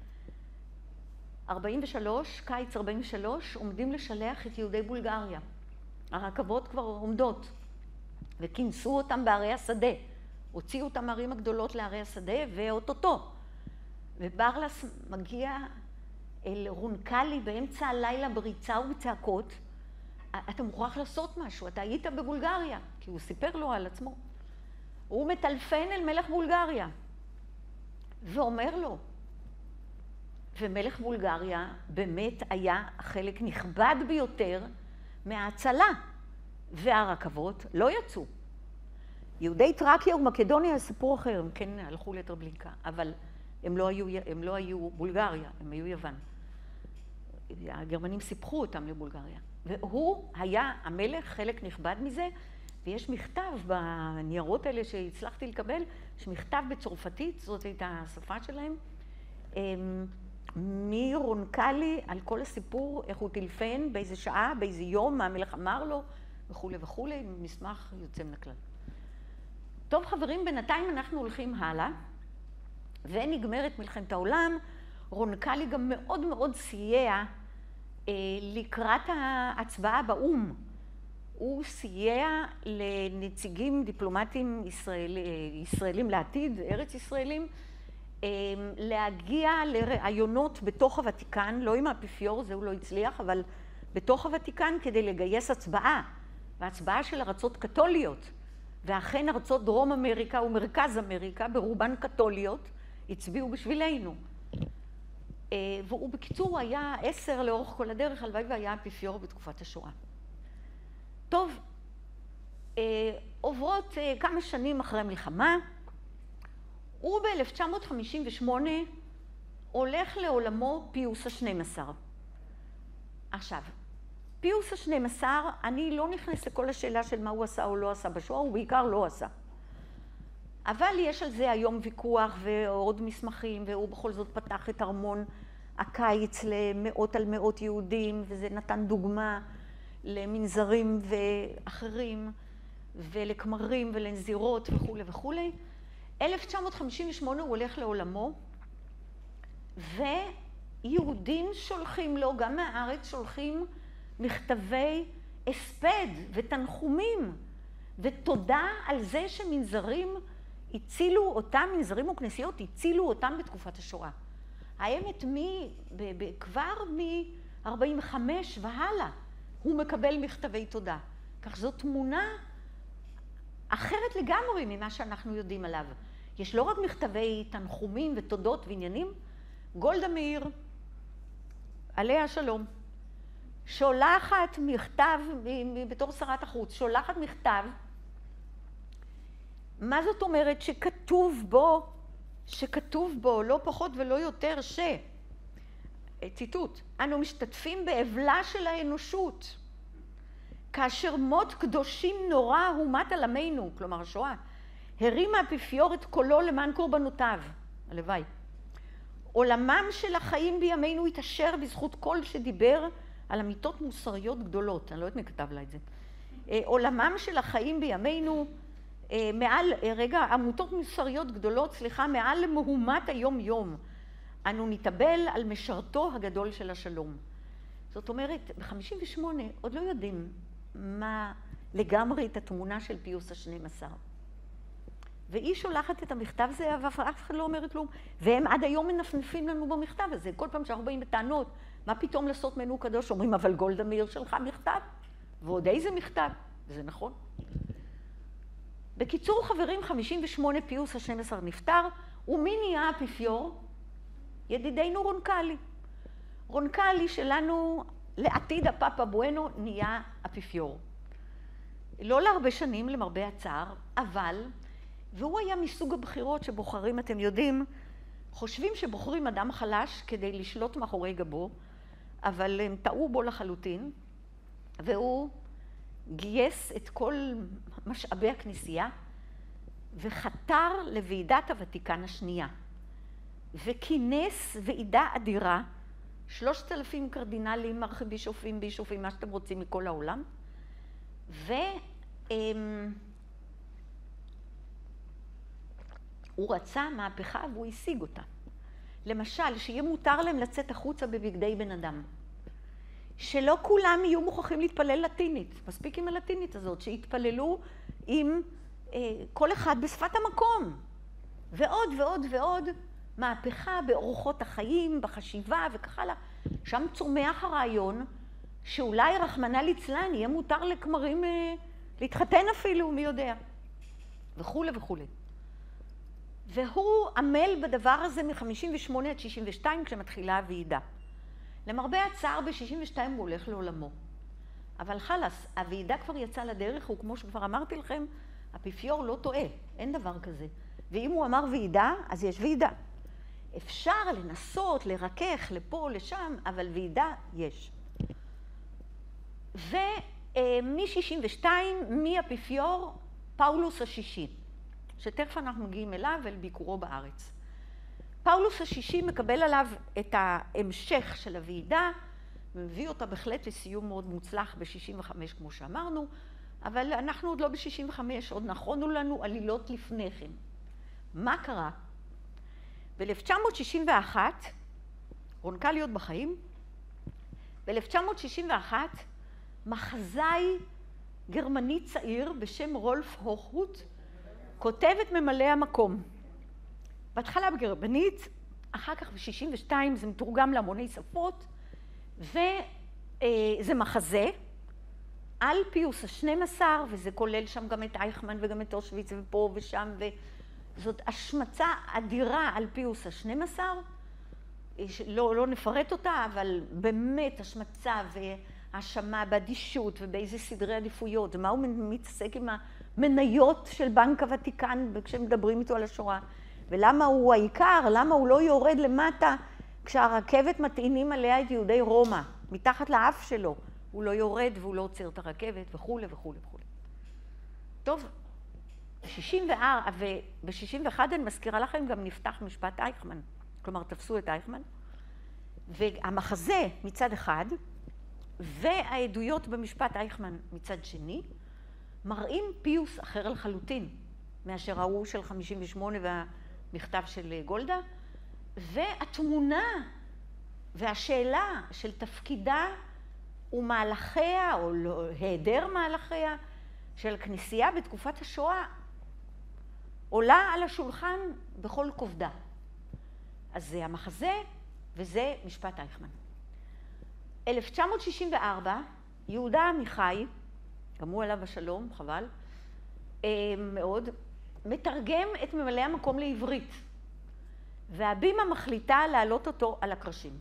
ארבעים ושלוש, קיץ ארבעים ושלוש, עומדים לשלח את יהודי בולגריה. הרכבות כבר עומדות, וכינסו אותם בערי השדה. הוציאו אותם הערים הגדולות לערי השדה, ואוטוטו. וברלס מגיע אל רונקלי באמצע הלילה בריצה ובצעקות. אתה מוכרח לעשות משהו, אתה היית בבולגריה, כי הוא סיפר לו על עצמו. הוא מטלפן אל מלך בולגריה, ואומר לו, ומלך בולגריה באמת היה חלק נכבד ביותר מההצלה, והרכבות לא יצאו. יהודי טרקיה ומקדוניה זה סיפור אחר, הם כן הלכו לטרבלינקה, אבל הם לא היו, הם לא היו בולגריה, הם היו יוון. הגרמנים סיפחו אותם לבולגריה. והוא היה המלך, חלק נכבד מזה, ויש מכתב בניירות האלה שהצלחתי לקבל, שמכתב בצרפתית, זאת הייתה השפה שלהם, מרונקלי על כל הסיפור, איך הוא טלפן, באיזה שעה, באיזה יום, מה המלך אמר לו, וכו' וכו', מסמך יוצא מן הכלל. טוב חברים, בינתיים אנחנו הולכים הלאה, ונגמרת מלחמת העולם. רונקלי גם מאוד מאוד סייע אה, לקראת ההצבעה באום. הוא סייע לנציגים דיפלומטיים ישראל, ישראלים לעתיד, ארץ ישראלים, אה, להגיע לרעיונות בתוך הוותיקן, לא עם האפיפיור, זה הוא לא הצליח, אבל בתוך הוותיקן כדי לגייס הצבעה, והצבעה של ארצות קתוליות. ואכן ארצות דרום אמריקה ומרכז אמריקה, ברובן קתוליות, הצביעו בשבילנו. והוא בקיצור היה עשר לאורך כל הדרך, הלוואי והיה אפיפיור בתקופת השואה. טוב, עוברות כמה שנים אחרי המלחמה, הוא ב-אלף תשע מאות חמישים ושמונה הולך לעולמו פיוס השנים עשר. עכשיו, פיוס השנים עשר, אני לא נכנס לכל השאלה של מה הוא עשה או לא עשה בשואה, הוא בעיקר לא עשה. אבל יש על זה היום ויכוח ועוד מסמכים, והוא בכל זאת פתח את ארמון הקיץ למאות על מאות יהודים, וזה נתן דוגמה למנזרים ואחרים, ולכמרים ולנזירות וכו' וכו'. אלף תשע מאות חמישים ושמונה הוא הולך לעולמו, ויהודים שולחים לו, גם מהארץ שולחים מכתבי הספד ותנחומים, ותודה על זה שמנזרים הצילו אותם, מנזרים וכנסיות הצילו אותם בתקופת השואה. האמת, מי, ב, ב, כבר מ-ארבעים וחמש והלאה, הוא מקבל מכתבי תודה. כך זו תמונה אחרת לגמרי ממה שאנחנו יודעים עליו. יש לא רק מכתבי תנחומים ותודות ועניינים, גולדה מאיר, עליה שלום, שולחת מכתב, בתור שרת החוץ, שולחת מכתב, מה זאת אומרת? שכתוב בו, שכתוב בו לא פחות ולא יותר ש... ציטוט, אנו משתתפים באבלה של האנושות, כאשר מות קדושים נורא הומת על עמנו, כלומר השואה, הרים האפיפיור את קולו למען קורבנותיו, הלוואי. עולמם של החיים בימינו התעשר בזכות קול שדיבר על אמיתות מוסריות גדולות, אני לא יודעת מי כתב לה את זה. עולמם של החיים בימינו, מעל, רגע, אמיתות מוסריות גדולות, סליחה, מעל למהומת היום יום. אנו נתאבל על משרתו הגדול של השלום. זאת אומרת, ב-חמישים ושמונה עוד לא יודעים מה לגמרי את התמונה של פיוס השנים עשר. והיא שולחת את המכתב הזה, ואף אחד לא אומר כלום. והם עד היום מנפנפים לנו במכתב הזה. כל פעם שאנחנו באים בטענות מה פתאום לעשות מנו קדוש? אומרים, אבל גולדה מאיר שלך מכתב, ועוד איזה מכתב, וזה נכון. בקיצור, חברים, חמישים ושמונה פיוס ה-שנים עשר נפטר, ומי נהיה האפיפיור? ידידנו רונקלי. רונקלי שלנו, לעתיד הפאפה בואנו, נהיה אפיפיור. לא להרבה שנים, למרבה הצער, אבל, והוא היה מסוג הבחירות שבוחרים, אתם יודעים, חושבים שבוחרים אדם חלש כדי לשלוט מאחורי גבו, אבל הם טעו בו לחלוטין, והוא גייס את כל משאבי הכנסייה, וחתר לוועידת הוותיקן השנייה, וכינס ועידה אדירה, שלושת אלפים קרדינלים, ארכיבישופים, בישופים, מה שאתם רוצים מכל העולם, והוא רצה מהפכה והוא השיג אותה. למשל, שיהיה מותר להם לצאת החוצה בבגדי בן אדם. שלא כולם יהיו מוכרחים להתפלל לטינית. מספיק עם הלטינית הזאת, שיתפללו עם אה, כל אחד בשפת המקום. ועוד ועוד ועוד מהפכה באורחות החיים, בחשיבה וכך הלאה. שם צומח הרעיון שאולי רחמנא ליצלן יהיה מותר לכמרים אה, להתחתן אפילו, מי יודע. וכו' וכו'. והוא עמל בדבר הזה מ-חמישים ושמונה עד שישים ושתיים כשמתחילה הוועידה. למרבה הצער ב-שישים ושתיים הוא הולך לעולמו. אבל חלס, הוועידה כבר יצאה לדרך, וכמו שכבר אמרתי לכם, האפיפיור לא טועה, אין דבר כזה. ואם הוא אמר ועידה, אז יש ועידה. אפשר לנסות, לרכך, לפה, לשם, אבל ועידה יש. ומ-שישים ושתיים, מהאפיפיור, פאולוס השישי, שתכף אנחנו מגיעים אליו אל ביקורו בארץ. פאולוס השישי מקבל עליו את ההמשך של הוועידה, מביא אותה בהחלט לסיום מאוד מוצלח ב-שישים וחמש, כמו שאמרנו, אבל אנחנו עוד לא ב-שישים וחמש, עוד נכונו לנו עלילות לפני כן. מה קרה? ב-אלף תשע מאות שישים ואחת, רונקלי עוד בחיים, ב-אלף תשע מאות שישים ואחת, מחזאי גרמני צעיר בשם רולף הוכהוט, כותב את ממלא המקום. בהתחלה בגרמנית, אחר כך ב-שישים ושתיים זה מתורגם להמוני שפות, וזה מחזה על פיוס ה-שנים עשר, וזה כולל שם גם את אייכמן וגם את אושוויץ ופה ושם, וזאת השמצה אדירה על פיוס ה-שנים עשר. לא, לא נפרט אותה, אבל באמת השמצה והאשמה באדישות ובאיזה סדרי עדיפויות, ומה הוא מתעסק עם המניות של בנק הוותיקן כשמדברים איתו על השואה. ולמה הוא העיקר, למה הוא לא יורד למטה כשהרכבת מטעינים עליה את יהודי רומא, מתחת לאף שלו, הוא לא יורד והוא לא עוצר את הרכבת וכו' וכו' וכו'. טוב, ב-שישים וארבע וב-שישים ואחת אני מזכירה לכם גם נפתח משפט אייכמן, כלומר תפסו את אייכמן, והמחזה מצד אחד והעדויות במשפט אייכמן מצד שני מראים פיוס אחר לחלוטין מאשר ההוא של חמישים ושמונה והמכתב של גולדה, והתמונה והשאלה של תפקידה ומהלכיה או לא, היעדר מהלכיה של הכנסייה בתקופת השואה עולה על השולחן בכל כובדה. אז זה המחזה וזה משפט אייכמן. אלף תשע מאות שישים וארבע, יהודה עמיחי, גם הוא עליו השלום, חבל, מאוד, מתרגם את ממלא המקום לעברית, והבימה מחליטה להעלות אותו על הקרשים.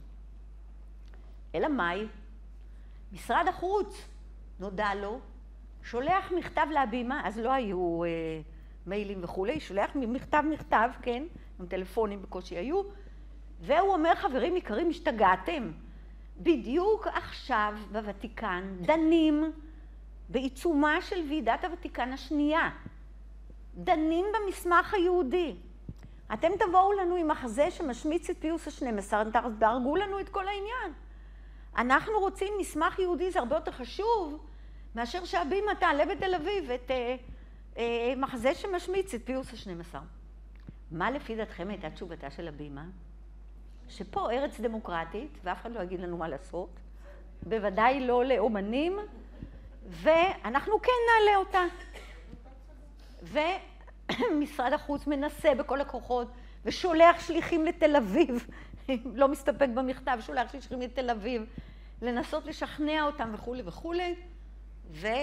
אלא מאי? משרד החוץ, נודע לו, שולח מכתב להבימה, אז לא היו אה, מיילים וכולי, שולח מכתב מכתב, כן, עם טלפונים בקושי היו, והוא אומר, חברים יקרים, השתגעתם. בדיוק עכשיו בוותיקן דנים בעיצומה של ועידת הוותיקן השנייה. דנים במסמך היהודי. אתם תבואו לנו עם מחזה שמשמיץ את פיוס ה-שנים עשר, תהרגו לנו את כל העניין. אנחנו רוצים מסמך יהודי, זה הרבה יותר חשוב, מאשר שהבימה תעלה בתל אביב את אה, אה, מחזה שמשמיץ את פיוס ה-שנים עשר. מה לפי דעתכם הייתה תשובתה של הבימה? שפה ארץ דמוקרטית, ואף אחד לא יגיד לנו מה לעשות, בוודאי לא לאומנים, ואנחנו כן נעלה אותה. ומשרד החוץ מנסה בכל הכוחות, ושולח שליחים לתל אביב לא מסתפק במכתב, שולח שליחים לתל אביב, לנסות לשכנע אותם וכולי וכולי, וזה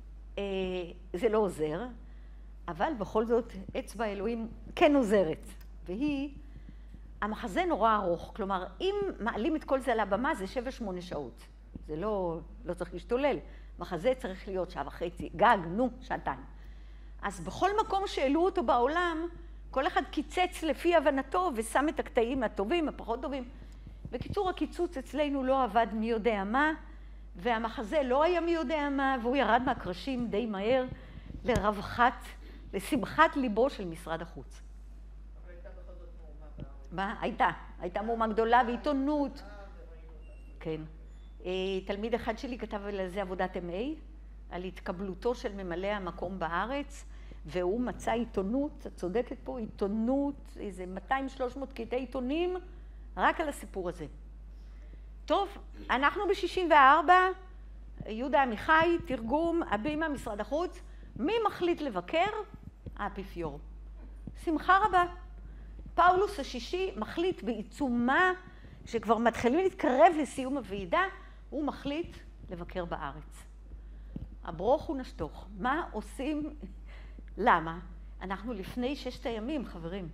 לא עוזר, אבל בכל זאת אצבע אלוהים כן עוזרת, והיא, המחזה נורא ארוך, כלומר, אם מעלים את כל זה על הבמה זה שבע שמונה שעות, זה לא, לא צריך להשתולל, מחזה צריך להיות שעה וחצי, גג, נו, שעתיים. אז בכל מקום שהעלו אותו בעולם, כל אחד קיצץ לפי הבנתו ושם את הקטעים הטובים, הפחות טובים. בקיצור, הקיצוץ אצלנו לא עבד מי יודע מה, והמחזה לא היה מי יודע מה, והוא ירד מהקרשים די מהר לרווחת, לשמחת ליבו של משרד החוץ. אבל הייתה בכל זאת מהומה בארץ. מה? הייתה. הייתה מהומה גדולה ועיתונות. כן. תלמיד אחד שלי כתב על זה עבודת אם איי, על התקבלותו של ממלא המקום בארץ, והוא מצא עיתונות, את צודקת פה, עיתונות, איזה מאתיים שלוש מאות קטעי עיתונים, רק על הסיפור הזה. טוב, אנחנו ב-שישים וארבע, יהודה עמיחי, תרגום, הבימה, משרד החוץ, מי מחליט לבקר? האפיפיור. שמחה רבה. פאולוס השישי מחליט בעיצומה, שכבר מתחילים להתקרב לסיום הוועידה, הוא מחליט לבקר בארץ. הברוך ונשטוך. מה עושים? למה? אנחנו לפני ששת הימים, חברים.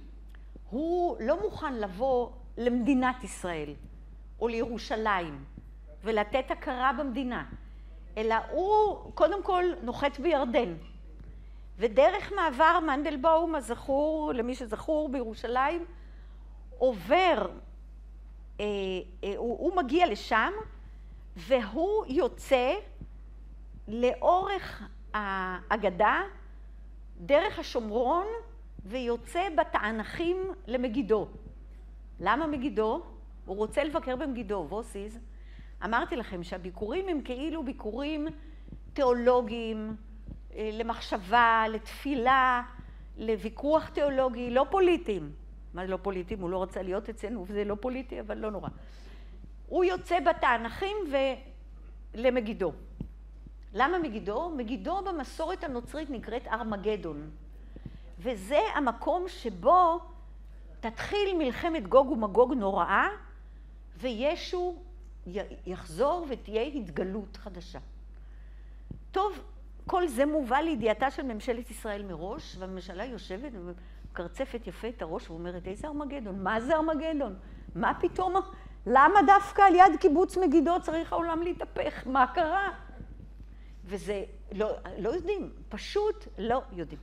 הוא לא מוכן לבוא למדינת ישראל או לירושלים ולתת הכרה במדינה, אלא הוא קודם כל נוחת בירדן. ודרך מעבר מנדלבאום הזכור, למי שזכור בירושלים, עובר, אה, אה, הוא, הוא מגיע לשם והוא יוצא לאורך האגדה, דרך השומרון, ויוצא בתענכים למגידו. למה מגידו? הוא רוצה לבקר במגידו, ווסיז. אמרתי לכם שהביקורים הם כאילו ביקורים תיאולוגיים, למחשבה, לתפילה, לוויכוח תיאולוגי, לא פוליטיים. מה לא פוליטיים? הוא לא רצה להיות אצלנו, וזה לא פוליטי, אבל לא נורא. הוא יוצא בתענכים ולמגידו. למה מגידו? מגידו במסורת הנוצרית נקראת ארמגדון. וזה המקום שבו תתחיל מלחמת גוג ומגוג נוראה, וישו יחזור ותהיה התגלות חדשה. טוב, כל זה מובא לידיעתה של ממשלת ישראל מראש, והממשלה יושבת וקרצפת יפה את הראש ואומרת, איזה ארמגדון? מה זה ארמגדון? מה פתאום? למה דווקא על יד קיבוץ מגידו צריך העולם להתהפך? מה קרה? וזה, לא, לא יודעים, פשוט לא יודעים.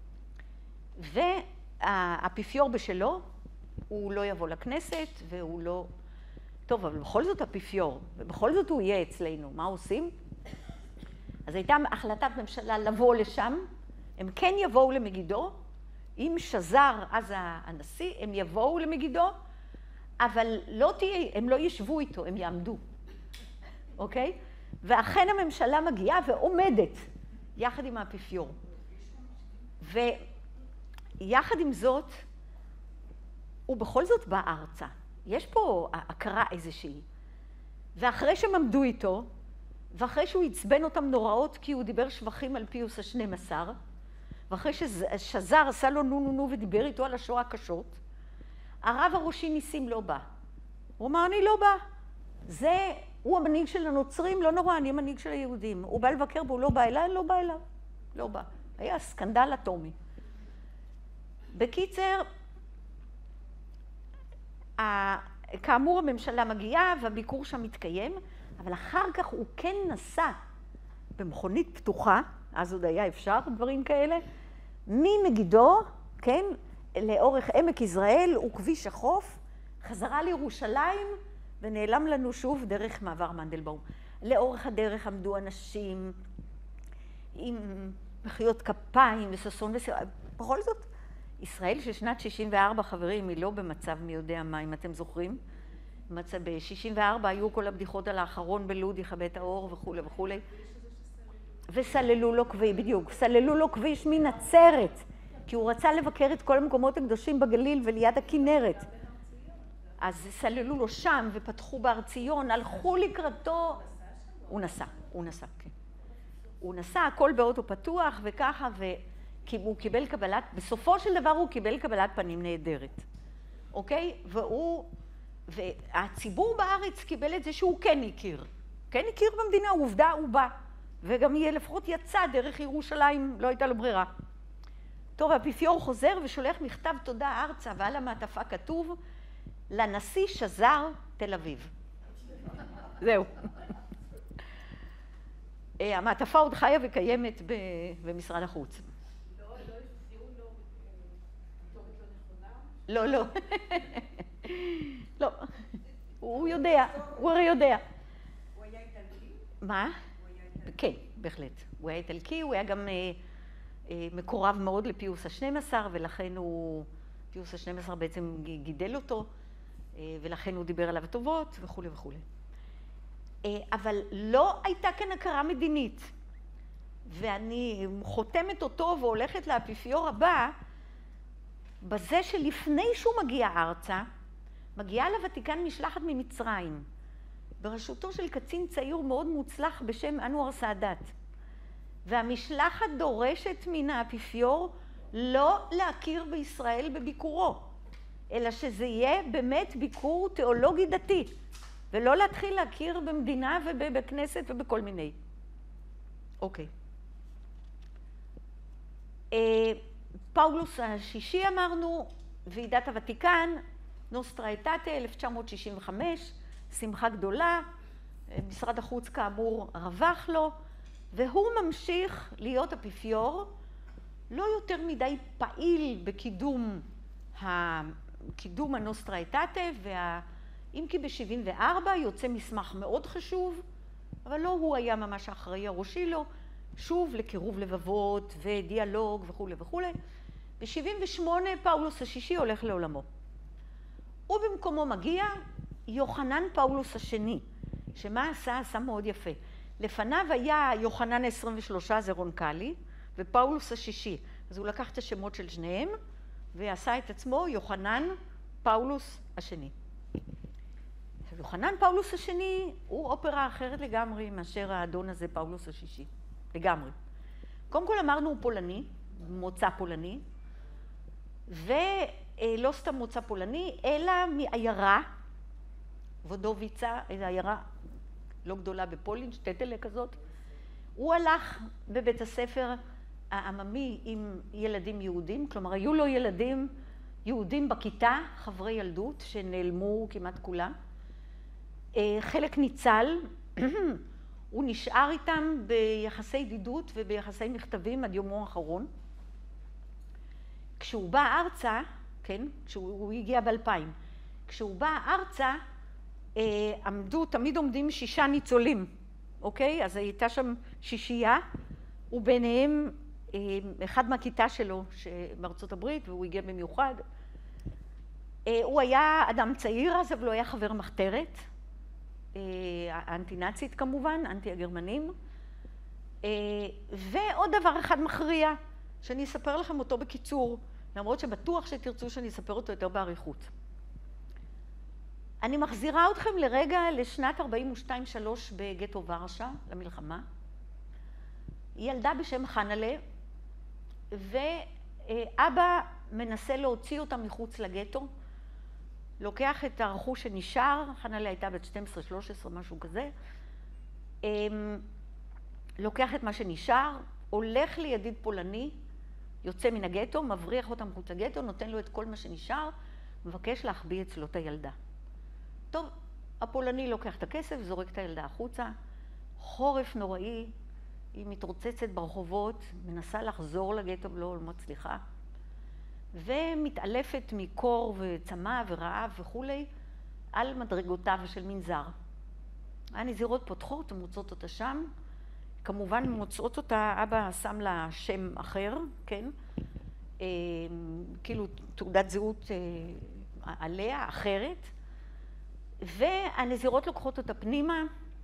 והאפיפיור בשלו, הוא לא יבוא לכנסת, והוא לא... טוב, אבל בכל זאת אפיפיור, ובכל זאת הוא יהיה אצלנו. מה עושים? אז הייתה החלטת ממשלה לבוא לשם, הם כן יבואו למגידו, אם שזר אז הנשיא, הם יבואו למגידו, אבל לא תהיה, הם לא ישבו איתו, הם יעמדו. אוקיי? ואכן הממשלה מגיעה ועומדת יחד עם האפיפיור. ויחד עם זאת, הוא בכל זאת בא ארצה. יש פה הכרה איזושהי. ואחרי שהם עמדו איתו, ואחרי שהוא עצבן אותם נוראות כי הוא דיבר שבחים על פיוס השנים עשר, ואחרי ששזר עשה לו נו נו נו ודיבר איתו על השואה הקשות, הרב הראשי ניסים לא בא. הוא אמר, אני לא בא. זה, הוא המנהיג של הנוצרים, לא נורא, אני המנהיג של היהודים. הוא בא לבקר בו, לא בא אליי, לא בא אליו. לא בא. היה סקנדל אטומי. בקיצר, כאמור הממשלה מגיעה והביקור שם מתקיים, אבל אחר כך הוא כן נסע במכונית פתוחה, אז עוד היה אפשר דברים כאלה, ממגידו, כן, לאורך עמק יזרעאל וכביש החוף, חזרה לירושלים ונעלם לנו שוב דרך מעבר מנדלבאום. לאורך הדרך עמדו אנשים עם מחיאות כפיים וששון וסירה. בכל זאת, ישראל של שנת שישים וארבע, חברים, היא לא במצב מי יודע מה, אם אתם זוכרים. ב-שישים וארבע היו כל הבדיחות על האחרון בלוד, יכבה את האור וכו' וכו'. וסללו לו כביש, בדיוק, סללו לו כביש מנצרת, כי הוא רצה לבקר את כל המקומות הקדושים בגליל וליד הכנרת. אז סללו לו שם ופתחו בהר ציון, הלכו לקראתו. הוא נסע, הוא נסע, כן. הוא נסע, הכל באוטו פתוח וככה, והוא קיבל קבלת, בסופו של דבר הוא קיבל קבלת פנים נהדרת. אוקיי? והוא והציבור בארץ קיבל את זה שהוא כן הכיר. כן הכיר במדינה, עובדה, הוא בא. וגם יהיה לפחות יצא דרך ירושלים, לא הייתה לו ברירה. טוב, האפיפיור חוזר ושולח מכתב תודה ארצה, ועל המעטפה כתוב, לנשיא שזר תל אביב. זהו. המעטפה עוד חיה וקיימת במשרד החוץ. לא, לא הפתיעו לו כתובת לא נכונה? לא, לא. לא. הוא יודע, הוא הרי יודע. הוא היה איטלקי? מה? הוא היה איטלקי? כן, בהחלט. הוא היה איטלקי, הוא היה גם אה, אה, מקורב מאוד לפיוס ה-שנים עשר, ולכן הוא, פיוס ה-שנים עשר בעצם גידל אותו, אה, ולכן הוא דיבר עליו טובות וכו' וכו'. אה, אבל לא הייתה כאן הכרה מדינית. ואני חותמת אותו והולכת לאפיפיור הבא, בזה שלפני שהוא מגיע ארצה, מגיעה לוותיקן משלחת ממצרים, בראשותו של קצין צעיר מאוד מוצלח בשם אנואר סאדאת. והמשלחת דורשת מן האפיפיור לא להכיר בישראל בביקורו, אלא שזה יהיה באמת ביקור תיאולוגי דתי, ולא להתחיל להכיר במדינה ובכנסת ובכל מיני. אוקיי. פאולוס השישי אמרנו, ועידת הוותיקן, נוסטרה אטטה, אלף תשע מאות שישים וחמש, שמחה גדולה, משרד החוץ כאמור רווח לו, והוא ממשיך להיות אפיפיור, לא יותר מדי פעיל בקידום קידום הנוסטרה אטטה, ואם כי ב-שבעים וארבע יוצא מסמך מאוד חשוב, אבל לא הוא היה ממש האחראי הראשי לו, שוב לקירוב לבבות ודיאלוג וכו' וכו'. ב-שבעים ושמונה פאולוס השישי הולך לעולמו. ובמקומו מגיע יוחנן פאולוס השני, שמה עשה? עשה מאוד יפה. לפניו היה יוחנן ה-עשרים ושלוש, זה רונקלי, ופאולוס השישי. אז הוא לקח את השמות של שניהם, ועשה את עצמו יוחנן פאולוס השני. עכשיו, יוחנן פאולוס השני הוא אופרה אחרת לגמרי מאשר האדון הזה פאולוס השישי. לגמרי. קודם כל אמרנו הוא פולני, מוצא פולני, ולא סתם מוצא פולני, אלא מעיירה, וודוביצה, איזו עיירה לא גדולה בפולין, שטטלה כזאת. הוא הלך בבית הספר העממי עם ילדים יהודים, כלומר היו לו ילדים יהודים בכיתה, חברי ילדות, שנעלמו כמעט כולם. חלק ניצל, הוא נשאר איתם ביחסי ידידות וביחסי מכתבים עד יומו האחרון. כשהוא בא ארצה, כן, כשהוא הגיע באלפיים, כשהוא בא ארצה, עמדו, תמיד עומדים שישה ניצולים, אוקיי? אז הייתה שם שישייה, וביניהם אחד מהכיתה שלו מארצות הברית, והוא הגיע במיוחד. הוא היה אדם צעיר אז, אבל הוא היה חבר מחתרת, האנטי-נאצית כמובן, אנטי-הגרמנים. ועוד דבר אחד מכריע, שאני אספר לכם אותו בקיצור, למרות שבטוח שתרצו שאני אספר אותו יותר באריכות. אני מחזירה אתכם לרגע לשנת ארבעים ושתיים שלוש בגטו ורשה, למלחמה. היא ילדה בשם חנלה, ואבא מנסה להוציא אותה מחוץ לגטו, לוקח את הרכוש שנשאר, חנלה הייתה בת שתים עשרה שלוש עשרה, משהו כזה, לוקח את מה שנשאר, הולך לידיד פולני, יוצא מן הגטו, מבריח אותה מחוץ לגטו, נותן לו את כל מה שנשאר, מבקש להחביא אצלו את הילדה. טוב, הפולני לוקח את הכסף, זורק את הילדה החוצה, חורף נוראי, היא מתרוצצת ברחובות, מנסה לחזור לגטו ולא מצליחה, ומתעלפת מקור וצמא ורעב וכולי, על מדרגותיו של מנזר. הנזירות פותחות ומוצאות אותה שם, כמובן מוצאות אותה, אבא שם לה שם אחר, כן? אה, כאילו תעודת זהות אה, עליה, אחרת, והנזירות לוקחות אותה פנימה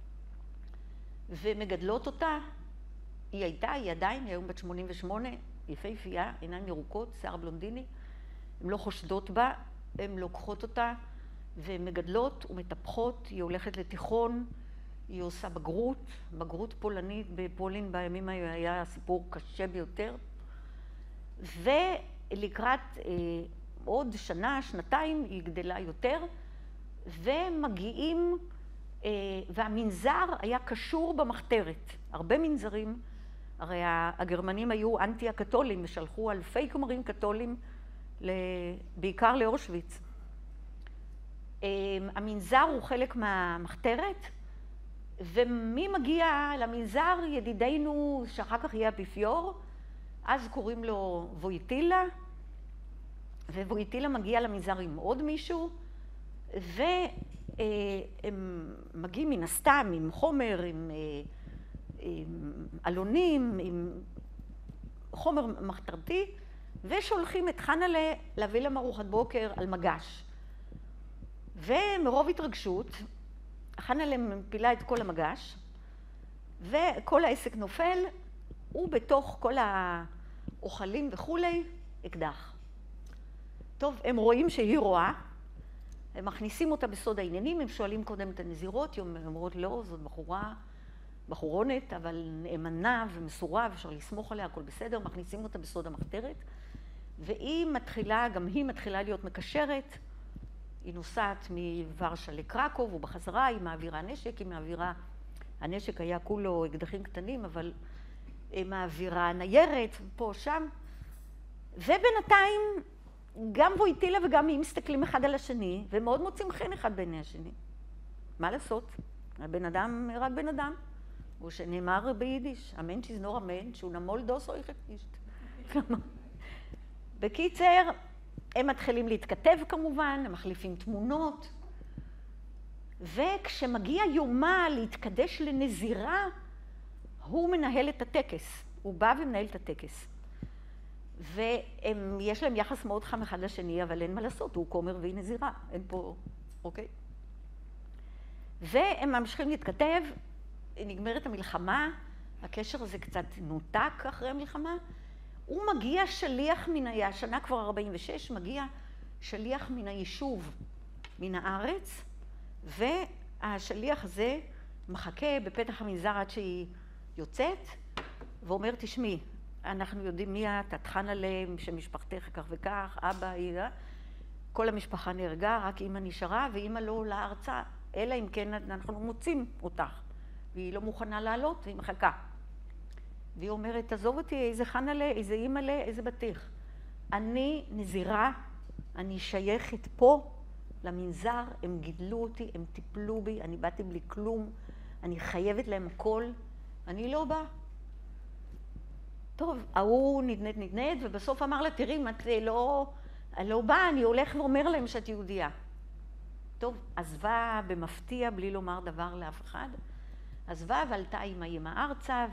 ומגדלות אותה. היא הייתה, היא עדיין, היא היום בת שמונים ושמונה, יפהפייה, עיניים ירוקות, שיער בלונדיני. הן לא חושדות בה, הן לוקחות אותה ומגדלות ומטפחות. היא הולכת לתיכון, היא עושה בגרות, בגרות פולנית בפולין בימים היה סיפור קשה ביותר. ולקראת אה, עוד שנה, שנתיים, היא גדלה יותר, ומגיעים, והמנזר היה קשור במחתרת. הרבה מנזרים, הרי הגרמנים היו אנטי-הקתולים ושלחו אלפי כמרים קתולים, בעיקר לאושוויץ. המנזר הוא חלק מהמחתרת, ומי מגיע למנזר? ידידנו, שאחר כך יהיה האפיפיור, אז קוראים לו וויטילה, וויטילה מגיע למנזר עם עוד מישהו, והם מגיעים מן הסתם עם חומר, עם, עם אלונים, עם חומר מחתרתי, ושולחים את חנלה להביא להם ארוחת בוקר על מגש. ומרוב התרגשות, חנלה מפילה את כל המגש, וכל העסק נופל, ובתוך כל האוכלים וכולי, אקדח. טוב, הם רואים שהיא רואה, הם מכניסים אותה בסוד העניינים, הם שואלים קודם את הנזירות, הם אומרות לא, זאת בחורה, בחורונת, אבל נאמנה ומסורה, אפשר לסמוך עליה, הכל בסדר, מכניסים אותה בסוד המחתרת, והיא מתחילה, גם היא מתחילה להיות מקשרת, היא נוסעת מוורשה לקרקוב, ובחזרה היא מעבירה נשק, היא מעבירה, הנשק היה כולו אקדחים קטנים, אבל היא מעבירה ניירת, פה, שם, ובינתיים, גם וויטילה וגם היא מסתכלים אחד על השני, ומאוד מוצאים חן אחד בעיני השני. מה לעשות? הבן אדם, רק בן אדם, הוא שנאמר ביידיש, המנש איז נור המנש, הוא נמול דוס או איכת נישט. בקיצר, הם מתחילים להתכתב כמובן, הם מחליפים תמונות, וכשמגיע יומה להתקדש לנזירה, הוא מנהל את הטקס, הוא בא ומנהל את הטקס. ויש להם יחס מאוד חם אחד לשני, אבל אין מה לעשות, הוא כומר והיא נזירה, אין פה, אוקיי? והם ממשיכים להתכתב, נגמרת המלחמה, הקשר הזה קצת נותק אחרי המלחמה, הוא מגיע שליח מן, השנה כבר ארבעים ושש, מגיע שליח מן היישוב, מן הארץ, והשליח הזה מחכה בפתח המנזר עד שהיא יוצאת, ואומר, תשמעי, אנחנו יודעים מי את, את חנלה שמשפחתך כך וכך, אבא, היא, כל המשפחה נהרגה, רק אמא נשארה, ואמא לא עולה ארצה, אלא אם כן אנחנו מוצאים אותך, והיא לא מוכנה לעלות, והיא מחכה. והיא אומרת, תעזוב אותי, איזה חנלה, איזה אמאלה, איזה בתך. אני נזירה, אני שייכת פה למנזר, הם גידלו אותי, הם טיפלו בי, אני באתי בלי כלום, אני חייבת להם הכל, אני לא באה. טוב, ההוא נדנד נדנד, ובסוף אמר לה, תראי, אם את לא, לא באה, אני הולך ואומר להם שאת יהודייה. טוב, עזבה במפתיע, בלי לומר דבר לאף אחד, עזבה ועלתה עם האמא ארצה,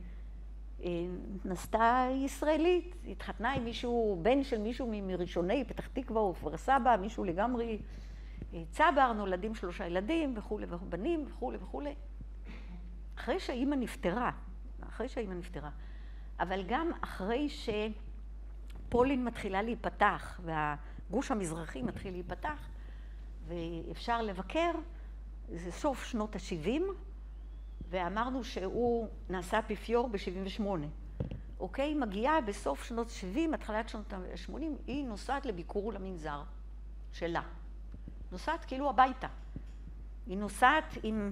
ונסתה ישראלית, התחתנה עם מישהו, בן של מישהו מראשוני פתח תקווה או כפר סבא, מישהו לגמרי צבר, נולדים שלושה ילדים וכו' ובנים וכו' וכו'. אחרי שהאמא נפטרה, אחרי שהאמא נפטרה, אבל גם אחרי שפולין מתחילה להיפתח והגוש המזרחי מתחיל להיפתח ואפשר לבקר, זה סוף שנות ה-שבעים, ואמרנו שהוא נעשה אפיפיור ב-שבעים ושמונה. אוקיי? מגיעה בסוף שנות ה-שבעים, התחלת שנות ה-שמונים, היא נוסעת לביקור למנזר שלה. נוסעת כאילו הביתה. היא נוסעת עם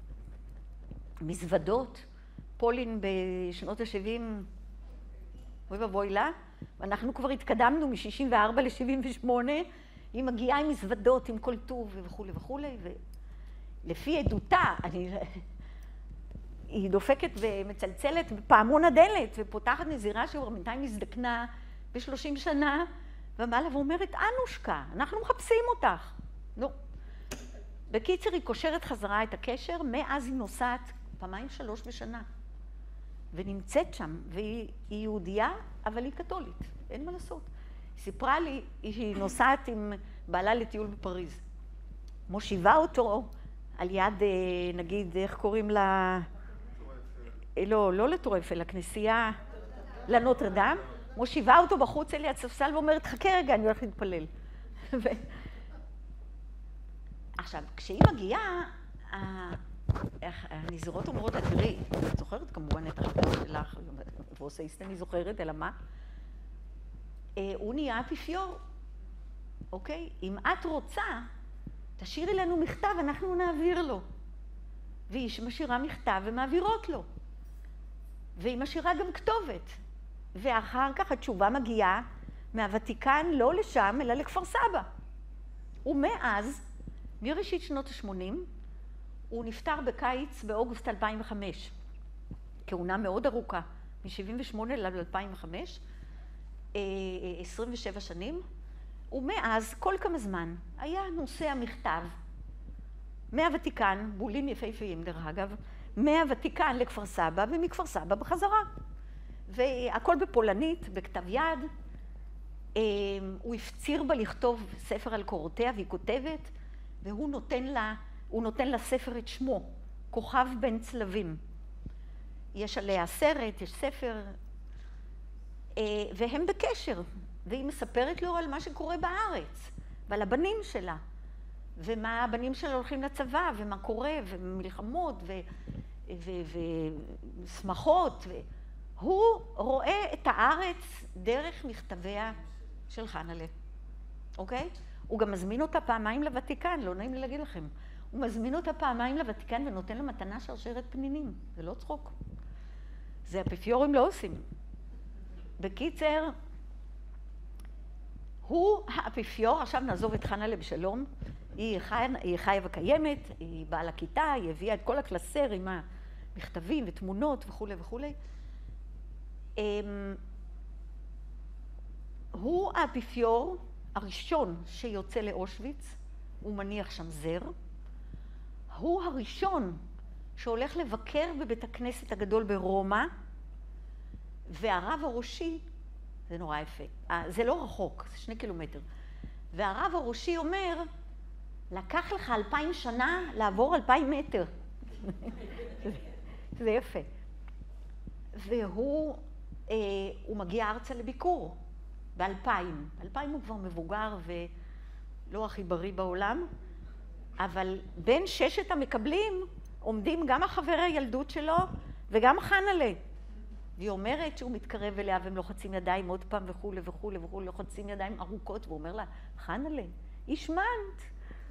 מזוודות, פולין בשנות ה-שבעים, אוי ואבוי לה, ואנחנו כבר התקדמנו מ-שישים וארבע ל-שבעים ושמונה, היא מגיעה עם מזוודות, עם כל טוב וכו' וכו', ולפי עדותה, אני... היא דופקת ומצלצלת בפעמון הדלת, ופותחת נזירה שכבר בינתיים הזדקנה ב-שלושים שנה, ומעלה ואומרת, אנושקה, אנחנו מחפשים אותך. נו. בקיצר, היא קושרת חזרה את הקשר, מאז היא נוסעת פעמיים שלוש בשנה, ונמצאת שם, והיא יהודייה, אבל היא קתולית, אין מה לעשות. היא סיפרה לי, היא נוסעת עם בעלה לטיול בפריז. מושיבה אותו על יד, נגיד, איך קוראים לה... לא, לא לטורף, אלא כנסייה, לנוטרדם, מושיבה אותו בחוץ אל יד ספסל ואומרת, חכה רגע, אני הולכת להתפלל. עכשיו, כשהיא מגיעה, הנזירות אומרות, תראי, את זוכרת כמובן את החבר שלך, ואוסייסט אני זוכרת, אלא מה? הוא נהיה אפיפיור, אוקיי? אם את רוצה, תשאירי לנו מכתב, אנחנו נעביר לו. והיא משאירה מכתב ומעבירות לו. והיא משאירה גם כתובת. ואחר כך התשובה מגיעה מהוותיקן לא לשם, אלא לכפר סבא. ומאז, מראשית שנות ה-שמונים, הוא נפטר בקיץ באוגוסט אלפיים וחמש. כהונה מאוד ארוכה, מ-שבעים ושמונה ל-אלפיים וחמש, עשרים ושבע שנים. ומאז, כל כמה זמן, היה נושא המכתב מהוותיקן, בולים יפהפיים דרך אגב, מהוותיקן לכפר סבא ומכפר סבא בחזרה. והכל בפולנית, בכתב יד. הוא הפציר בה לכתוב ספר על קורותיה, והיא כותבת, והוא נותן לה, הוא נותן לה ספר את שמו, כוכב בין צלבים. יש עליה סרט, יש ספר, והם בקשר, והיא מספרת לו על מה שקורה בארץ, ועל הבנים שלה, ומה הבנים שלה הולכים לצבא, ומה קורה, ומלחמות, ושמחות. הוא רואה את הארץ דרך מכתביה של חנה'לה, אוקיי? הוא גם מזמין אותה פעמיים לוותיקן, לא נעים לי להגיד לכם. הוא מזמין אותה פעמיים לוותיקן ונותן לה מתנה שרשרת פנינים. זה לא צחוק. זה האפיפיורים לא עושים. בקיצר, הוא האפיפיור, עכשיו נעזוב את חנה'לה בשלום, היא חיה, היא חיה וקיימת, היא באה לכיתה, היא הביאה את כל הקלסר עם המכתבים ותמונות וכו' וכו'. הוא האפיפיור הראשון שיוצא לאושוויץ, הוא מניח שם זר. הוא הראשון שהולך לבקר בבית הכנסת הגדול ברומא, והרב הראשי, זה נורא יפה, זה לא רחוק, זה שני קילומטר, והרב הראשי אומר, לקח לך אלפיים שנה לעבור אלפיים מטר. זה יפה. והוא אה, הוא מגיע ארצה לביקור, באלפיים. באלפיים הוא כבר מבוגר ולא הכי בריא בעולם, אבל בין ששת המקבלים עומדים גם החבר הילדות שלו וגם חנה'לה. והיא אומרת שהוא מתקרב אליה והם לוחצים ידיים עוד פעם וכו' וכו' וכו', לוחצים ידיים ארוכות, והוא אומר לה, חנה'לה, השמנת.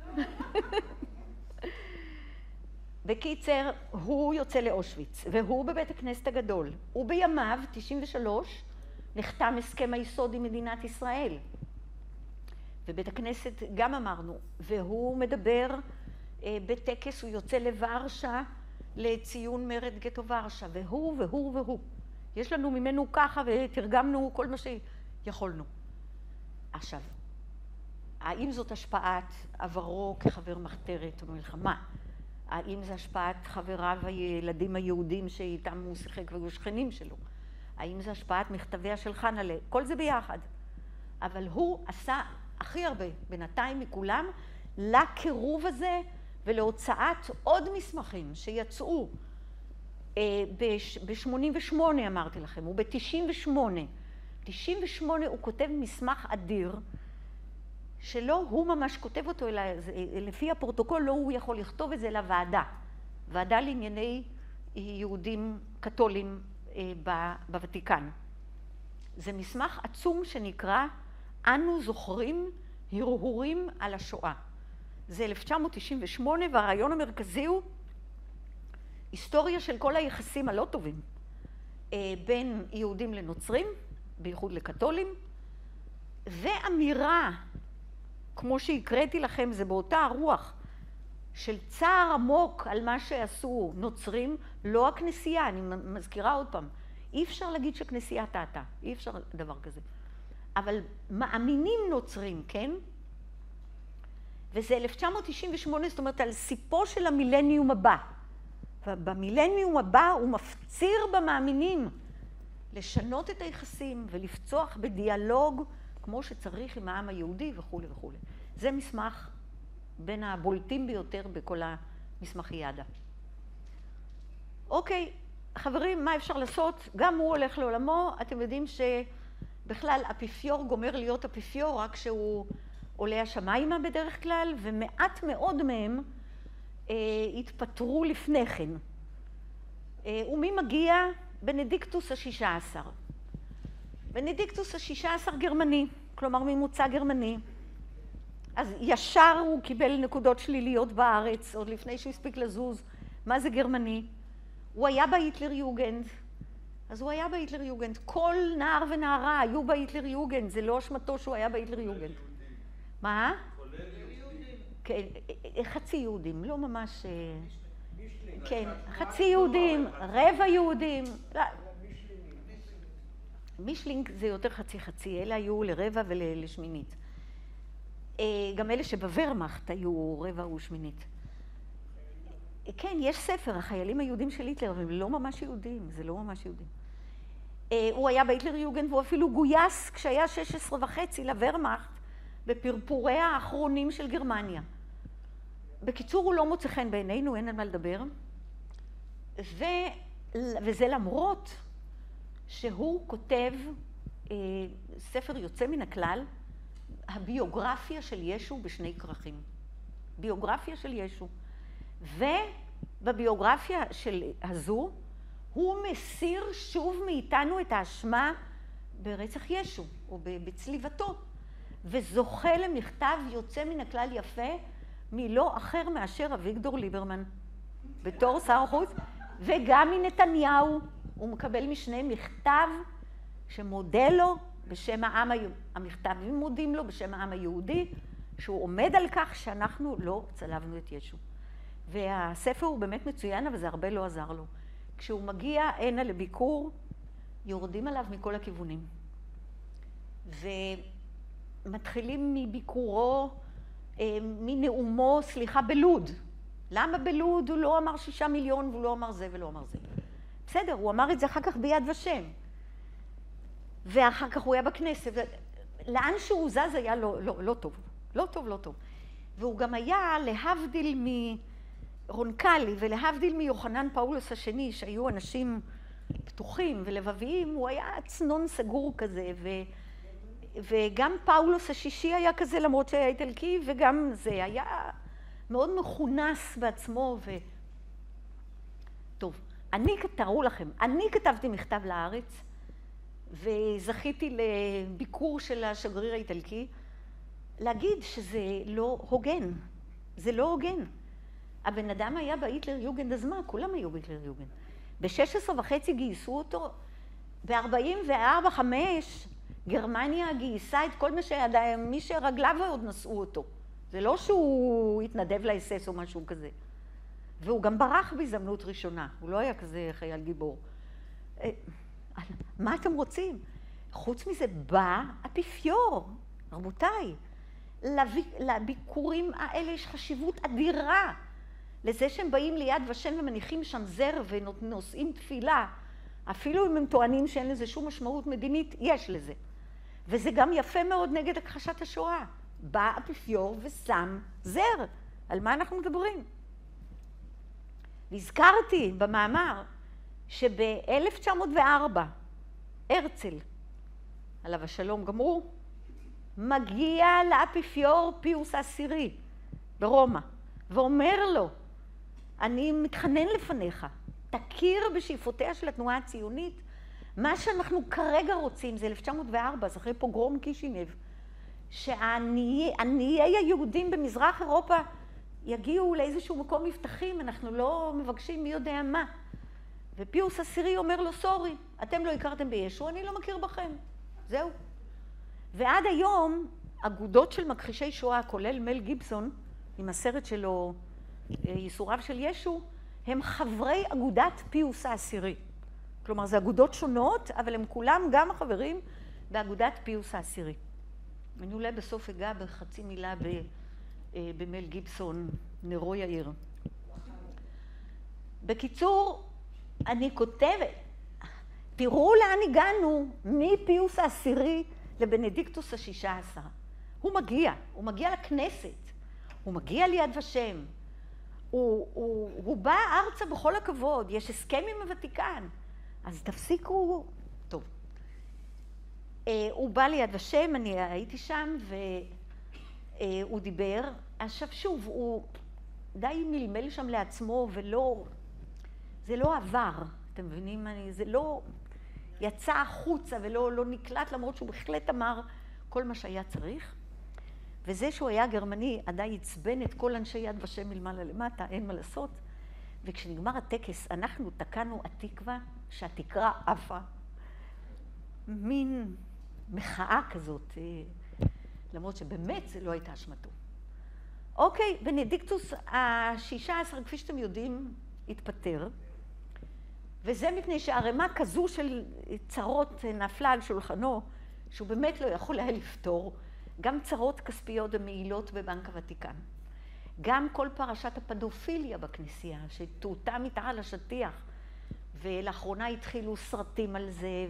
בקיצר, הוא יוצא לאושוויץ, והוא בבית הכנסת הגדול. ובימיו, תשעים ושלוש, נחתם הסכם היסוד עם מדינת ישראל. ובית הכנסת גם אמרנו, והוא מדבר אה, בטקס, הוא יוצא לוורשה לציון מרד גטו ורשה, והוא והוא והוא. יש לנו ממנו ככה ותרגמנו כל מה שיכולנו. עכשיו, האם זאת השפעת עברו כחבר מחתרת או מלחמה? האם זה השפעת חבריו הילדים היהודים שאיתם הוא שיחק והיו שכנים שלו? האם זה השפעת מכתביה של חנה'לה? כל זה ביחד. אבל הוא עשה הכי הרבה בינתיים מכולם לקירוב הזה ולהוצאת עוד מסמכים שיצאו ב-שמונים ושמונה אמרתי לכם, וב-תשעים ושמונה. תשעים ושמונה הוא כותב מסמך אדיר שלא הוא ממש כותב אותו, אלא לפי הפרוטוקול לא הוא יכול לכתוב את זה לוועדה. ועדה לענייני יהודים קתולים בוותיקן. זה מסמך עצום שנקרא אנו זוכרים הרהורים על השואה. זה אלף תשע מאות תשעים ושמונה, והרעיון המרכזי הוא היסטוריה של כל היחסים הלא טובים בין יהודים לנוצרים, בייחוד לקתולים, ואמירה, כמו שהקראתי לכם, זה באותה הרוח של צער עמוק על מה שעשו נוצרים, לא הכנסייה, אני מזכירה עוד פעם, אי אפשר להגיד שכנסייה טעתה, אי אפשר דבר כזה. אבל מאמינים נוצרים, כן? וזה אלף תשע מאות תשעים ושמונה, זאת אומרת, על סיפו של המילניום הבא. ובמילניום הבא הוא מפציר במאמינים לשנות את היחסים ולפצוח בדיאלוג כמו שצריך עם העם היהודי וכו' וכו'. זה מסמך בין הבולטים ביותר בכל המסמכיאדה. אוקיי, חברים, מה אפשר לעשות? גם הוא הולך לעולמו. אתם יודעים שבכלל אפיפיור גומר להיות אפיפיור רק שהוא עולה השמיימה בדרך כלל, ומעט מאוד מהם אה, התפטרו לפני כן. אה, ומי מגיע? בנדיקטוס השישה עשר. בנדיקטוס השישה עשר גרמני, כלומר ממוצא גרמני. אז ישר הוא קיבל נקודות שליליות בארץ, עוד לפני שהוא הספיק לזוז. מה זה גרמני? הוא היה בהיטלר יוגנד. אז הוא היה בהיטלר יוגנד. כל נער ונערה היו בהיטלר יוגנד. זה לא אשמתו שהוא היה בהיטלר יוגנד. מה? כולל יהודים. כן, חצי יהודים, לא ממש... כן, חצי יהודים, רבע יהודים. מישלינג זה יותר חצי חצי, אלה היו לרבע ולשמינית. גם אלה שבוורמאכט היו רבע ושמינית. כן, יש ספר, החיילים היהודים של היטלר, אבל הם לא ממש יהודים, זה לא ממש יהודים. הוא היה בהיטלר יוגנד והוא אפילו גויס כשהיה שש עשרה וחצי לוורמאכט בפרפוריה האחרונים של גרמניה. בקיצור, הוא לא מוצא חן בעינינו, אין על מה לדבר. ו... וזה למרות שהוא כותב אה, ספר יוצא מן הכלל, הביוגרפיה של ישו בשני כרכים. ביוגרפיה של ישו. ובביוגרפיה של הזו, הוא מסיר שוב מאיתנו את האשמה ברצח ישו, או בצליבתו. וזוכה למכתב יוצא מן הכלל יפה, מלא אחר מאשר אביגדור ליברמן, בתור שר החוץ, וגם מנתניהו. הוא מקבל משנה מכתב שמודה לו בשם העם, המכתבים מודים לו בשם העם היהודי, שהוא עומד על כך שאנחנו לא צלבנו את ישו. והספר הוא באמת מצוין, אבל זה הרבה לא עזר לו. כשהוא מגיע הנה לביקור, יורדים עליו מכל הכיוונים. ומתחילים מביקורו, מנאומו, סליחה, בלוד. למה בלוד הוא לא אמר שישה מיליון והוא לא אמר זה ולא אמר זה? בסדר, הוא אמר את זה אחר כך ביד ושם. ואחר כך הוא היה בכנסת. לאן שהוא זז היה לא, לא, לא טוב. לא טוב, לא טוב. והוא גם היה להבדיל מרונקלי ולהבדיל מיוחנן פאולוס השני, שהיו אנשים פתוחים ולבביים, הוא היה צנון סגור כזה. ו... וגם פאולוס השישי היה כזה, למרות שהיה איטלקי, וגם זה היה מאוד מכונס בעצמו. ו... טוב, אני, תראו לכם, אני כתבתי מכתב לארץ, וזכיתי לביקור של השגריר האיטלקי, להגיד שזה לא הוגן. זה לא הוגן. הבן אדם היה בהיטלר יוגנד, אז מה? כולם היו בהיטלר יוגנד. ב-שש עשרה וחצי גייסו אותו, ב-ארבעים וארבע חמש גרמניה גייסה את כל מה שידע, מי שרגליו עוד נשאו אותו. זה לא שהוא התנדב לאס-אס או משהו כזה. והוא גם ברח בהזדמנות ראשונה, הוא לא היה כזה חייל גיבור. מה אתם רוצים? חוץ מזה בא האפיפיור, רבותיי. לביקורים האלה יש חשיבות אדירה. לזה שהם באים ליד ושם ומניחים שם זר ונושאים תפילה. אפילו אם הם טוענים שאין לזה שום משמעות מדינית, יש לזה. וזה גם יפה מאוד נגד הכחשת השואה. בא האפיפיור ושם זר. על מה אנחנו מדברים? הזכרתי במאמר שב-אלף תשע מאות וארבע הרצל, עליו השלום גמרו, מגיע לאפיפיור פיוס העשירי ברומא ואומר לו, אני מתחנן לפניך, תכיר בשאיפותיה של התנועה הציונית. מה שאנחנו כרגע רוצים, זה אלף תשע מאות וארבע, זה אחרי פוגרום קישינב, שעניי היהודים במזרח אירופה יגיעו לאיזשהו מקום מבטחים, אנחנו לא מבקשים מי יודע מה. ופיוס עשירי אומר לו, סורי, אתם לא הכרתם בישו, אני לא מכיר בכם. זהו. ועד היום, אגודות של מכחישי שואה, כולל מל גיבסון, עם הסרט שלו, ייסוריו של ישו, הם חברי אגודת פיוס העשירי. כלומר, זה אגודות שונות, אבל הם כולם גם החברים באגודת פיוס העשירי. אני אולי בסוף אגע בחצי מילה במל גיבסון, נרו יאיר. בקיצור, אני כותבת, תראו לאן הגענו מפיוס העשירי לבנדיקטוס השישה עשר. הוא מגיע, הוא מגיע לכנסת, הוא מגיע ליד ושם, הוא, הוא, הוא בא ארצה בכל הכבוד, יש הסכם עם הוותיקן, אז תפסיקו, טוב. הוא בא ליד ושם, אני הייתי שם והוא דיבר, עכשיו שוב, הוא די מלמל שם לעצמו ולא, זה לא עבר, אתם מבינים? אני, זה לא יצא החוצה ולא לא נקלט, למרות שהוא בהחלט אמר כל מה שהיה צריך. וזה שהוא היה גרמני עדיין עצבן את כל אנשי יד ושם מלמעלה למטה, אין מה לעשות. וכשנגמר הטקס, אנחנו תקענו התקווה שהתקרה עפה. מין מחאה כזאת, למרות שבאמת זה לא הייתה אשמתו. אוקיי, בנדיקטוס ה-שישה עשר, כפי שאתם יודעים, התפטר. וזה מפני שערימה כזו של צרות נפלה על שולחנו, שהוא באמת לא יכול היה לפתור, גם צרות כספיות ומעילות בבנק הוותיקן. גם כל פרשת הפדופיליה בכנסייה, שטעותה מתחת לשטיח, ולאחרונה התחילו סרטים על זה,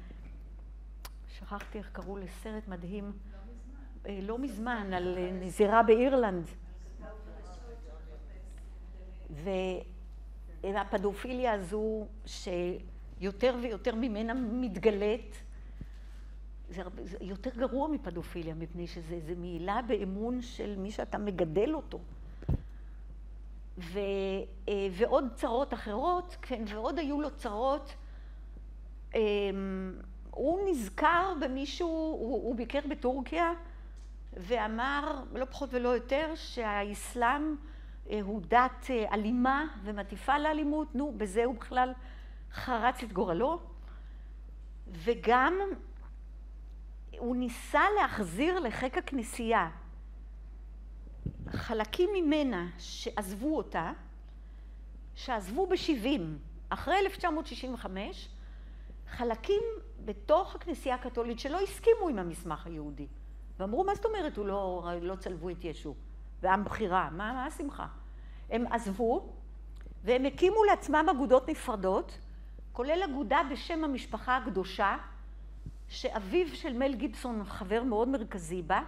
ושכחתי איך קראו לסרט מדהים, לא מזמן, לא מזמן על נזירה באירלנד. והפדופיליה הזו, שיותר ויותר ממנה מתגלית, זה, זה יותר גרוע מפדופיליה, מפני שזה זה מעילה באמון של מי שאתה מגדל אותו. ו, ועוד צרות אחרות, כן, ועוד היו לו צרות. הוא נזכר במישהו, הוא, הוא ביקר בטורקיה, ואמר, לא פחות ולא יותר, שהאסלאם הוא דת אלימה ומטיפה לאלימות. נו, בזה הוא בכלל חרץ את גורלו. וגם הוא ניסה להחזיר לחיק הכנסייה חלקים ממנה שעזבו אותה, שעזבו ב-שבעים, אחרי אלף תשע מאות שישים וחמש, חלקים בתוך הכנסייה הקתולית שלא הסכימו עם המסמך היהודי. ואמרו, מה זאת אומרת, הוא לא, לא צלבו את ישו, ועם בחירה, מה, מה השמחה? הם עזבו, והם הקימו לעצמם אגודות נפרדות, כולל אגודה בשם המשפחה הקדושה, שאביו של מל גיבסון חבר מאוד מרכזי בה.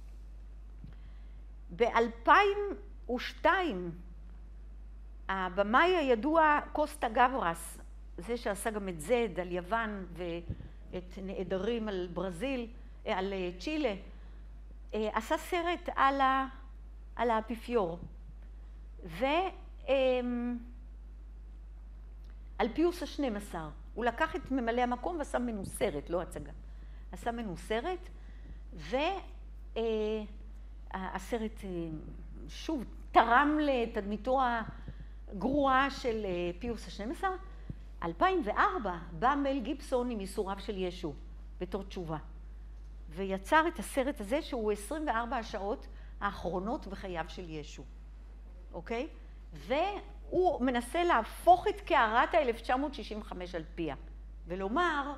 ב-אלפיים ושתיים, הבמאי הידוע קוסטה גברס, זה שעשה גם את זד על יוון ואת נעדרים על ברזיל, על צ'ילה, עשה סרט על, ה, על האפיפיור. ועל פיוס השנים עשר. הוא לקח את ממלא המקום ועשה מנו סרט, לא הצגה. עשה מנו סרט, והסרט שוב תרם לתדמיתו הגרועה של פיוס השנים עשר. אלפיים וארבע בא מל גיבסון עם ייסוריו של ישו בתור תשובה, ויצר את הסרט הזה שהוא עשרים וארבע השעות האחרונות בחייו של ישו, אוקיי? והוא מנסה להפוך את קערת ה-אלף תשע מאות שישים וחמש על פיה, ולומר,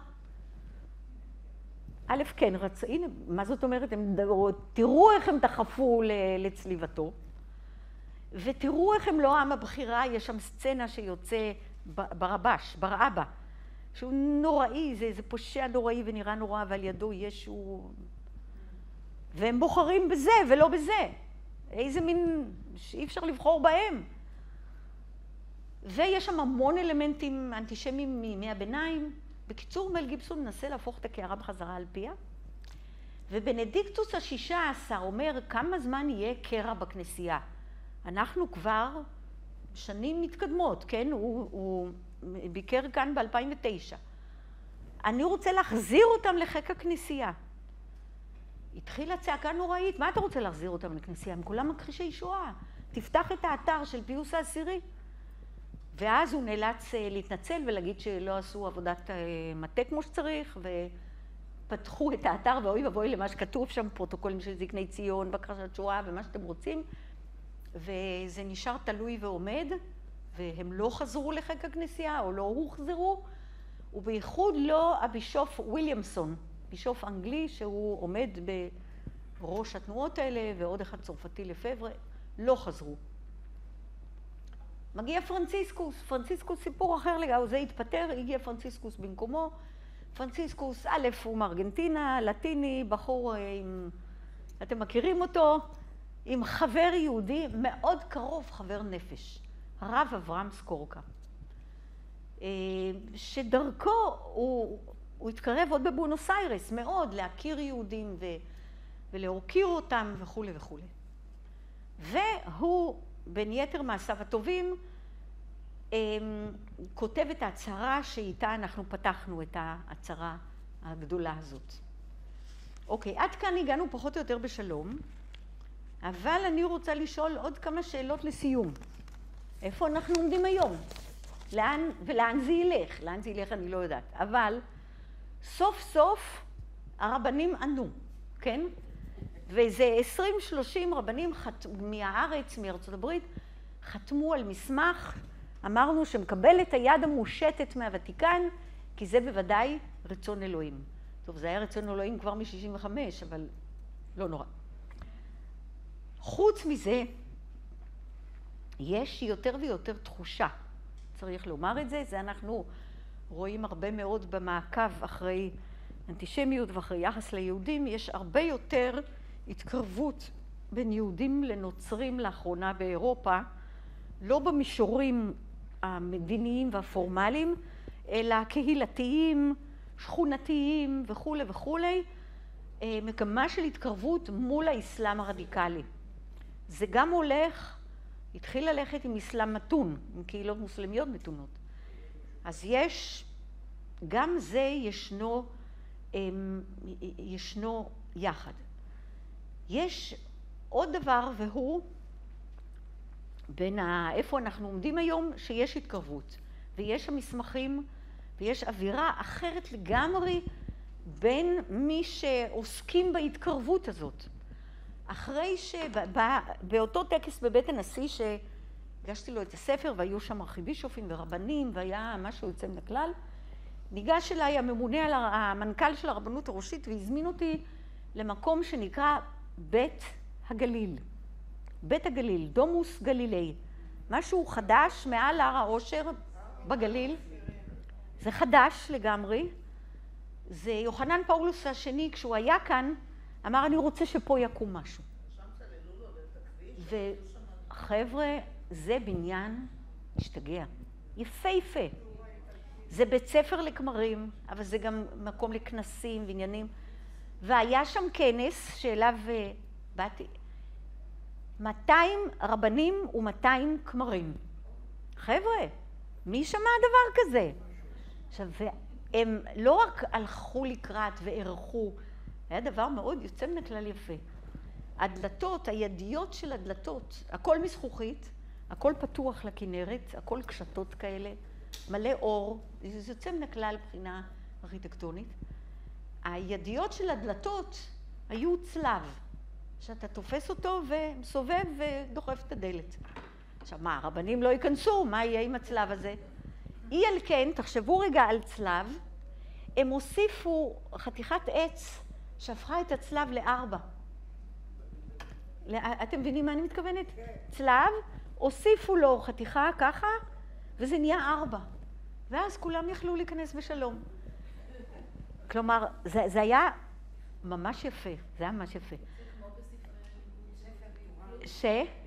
א', כן, רצ... הנה, מה זאת אומרת? הם... תראו איך הם דחפו לצליבתו, ותראו איך הם לא עם הבחירה, יש שם סצנה שיוצא ברבש, בראבא, שהוא נוראי, זה, זה פושע נוראי ונראה נורא, ועל ידו ישו, והם בוחרים בזה ולא בזה. איזה מין, שאי אפשר לבחור בהם. ויש שם המון אלמנטים אנטישמיים מימי הביניים. בקיצור, מל גיבסון מנסה להפוך את הקערה בחזרה על פיה. ובנדיקטוס השישה עשר אומר כמה זמן יהיה קרע בכנסייה. אנחנו כבר שנים מתקדמות, כן? הוא, הוא ביקר כאן ב-אלפיים ותשע. אני רוצה להחזיר אותם לחיק הכנסייה. התחילה צעקה נוראית, מה אתה רוצה להחזיר אותם לכנסייה? הם כולם מכחישי שואה. תפתח את האתר של פיוס העשירי. ואז הוא נאלץ להתנצל ולהגיד שלא עשו עבודת מטה כמו שצריך, ופתחו את האתר, ואוי ובואי למה שכתוב שם, פרוטוקולים של זקני ציון, בקשת שואה ומה שאתם רוצים, וזה נשאר תלוי ועומד, והם לא חזרו לחיק הכנסייה, או לא הוחזרו, ובייחוד לא הבישוף וויליאמסון, בישוף אנגלי, שהוא עומד בראש התנועות האלה, ועוד אחד צרפתי לפברה, לא חזרו. מגיע פרנציסקוס, פרנציסקוס סיפור אחר לגמרי, זה התפטר, הגיע פרנציסקוס במקומו. פרנציסקוס, א', הוא מארגנטינה, לטיני, בחור עם, אתם מכירים אותו, עם חבר יהודי מאוד קרוב, חבר נפש, הרב אברהם סקורקה, שדרכו הוא, הוא התקרב עוד בבונוס איירס מאוד להכיר יהודים ו, ולהוקיר אותם וכו' וכו'. והוא בין יתר מעשיו הטובים, כותב את ההצהרה שאיתה אנחנו פתחנו את ההצהרה הגדולה הזאת. אוקיי, עד כאן הגענו פחות או יותר בשלום. אבל אני רוצה לשאול עוד כמה שאלות לסיום. איפה אנחנו עומדים היום? לאן, ולאן זה ילך? לאן זה ילך אני לא יודעת. אבל סוף סוף הרבנים ענו, כן? ואיזה עשרים שלושים רבנים חת... מהארץ, מארצות הברית, חתמו על מסמך, אמרנו שמקבל את היד המושטת מהוותיקן, כי זה בוודאי רצון אלוהים. טוב, זה היה רצון אלוהים כבר מ-שישים וחמש, אבל לא נורא. חוץ מזה, יש יותר ויותר תחושה, צריך לומר את זה, זה אנחנו רואים הרבה מאוד במעקב אחרי אנטישמיות ואחרי יחס ליהודים, יש הרבה יותר התקרבות בין יהודים לנוצרים לאחרונה באירופה, לא במישורים המדיניים והפורמליים, אלא קהילתיים, שכונתיים וכו' וכו', מגמה של התקרבות מול האסלאם הרדיקלי. זה גם הולך, התחיל ללכת עם אסלאם מתון, עם קהילות מוסלמיות מתונות. אז יש, גם זה ישנו, ישנו יחד. יש עוד דבר והוא, בין איפה אנחנו עומדים היום, שיש התקרבות. ויש המסמכים, ויש אווירה אחרת לגמרי בין מי שעוסקים בהתקרבות הזאת. אחרי שבאותו טקס בבית הנשיא שהגשתי לו את הספר והיו שם ארכיבישופים ורבנים והיה משהו יוצא מן הכלל, ניגש אליי הממונה על המנכ"ל של הרבנות הראשית והזמין אותי למקום שנקרא בית הגליל. בית הגליל, דומוס גלילי. משהו חדש מעל הר העושר בגליל. זה חדש לגמרי. זה יוחנן פאולוס השני, כשהוא היה כאן, אמר, אני רוצה שפה יקום משהו. וחבר'ה, זה בניין משתגע. יפהפה. זה בית ספר לכמרים, אבל זה גם מקום לכנסים ועניינים. והיה שם כנס שאליו באתי. מאתיים רבנים ומאתיים כמרים. חבר'ה, מי שמע דבר כזה? עכשיו, הם לא רק הלכו לקראת וערכו, היה דבר מאוד יוצא מן הכלל יפה. הדלתות, הידיות של הדלתות, הכל מזכוכית, הכל פתוח לכנרת, הכל קשתות כאלה, מלא אור, זה יוצא מן הכלל מבחינה ארכיטקטונית. הידיות של הדלתות היו צלב, שאתה תופס אותו ומסובב ודוחף את הדלת. עכשיו מה, הרבנים לא ייכנסו, מה יהיה עם הצלב הזה? אי על כן, תחשבו רגע על צלב, הם הוסיפו חתיכת עץ שהפכה את הצלב לארבע. אתם מבינים מה אני מתכוונת? צלב, הוסיפו לו חתיכה ככה, וזה נהיה ארבע. ואז כולם יכלו להיכנס בשלום. כלומר, זה, זה היה ממש יפה, זה היה ממש יפה. ש?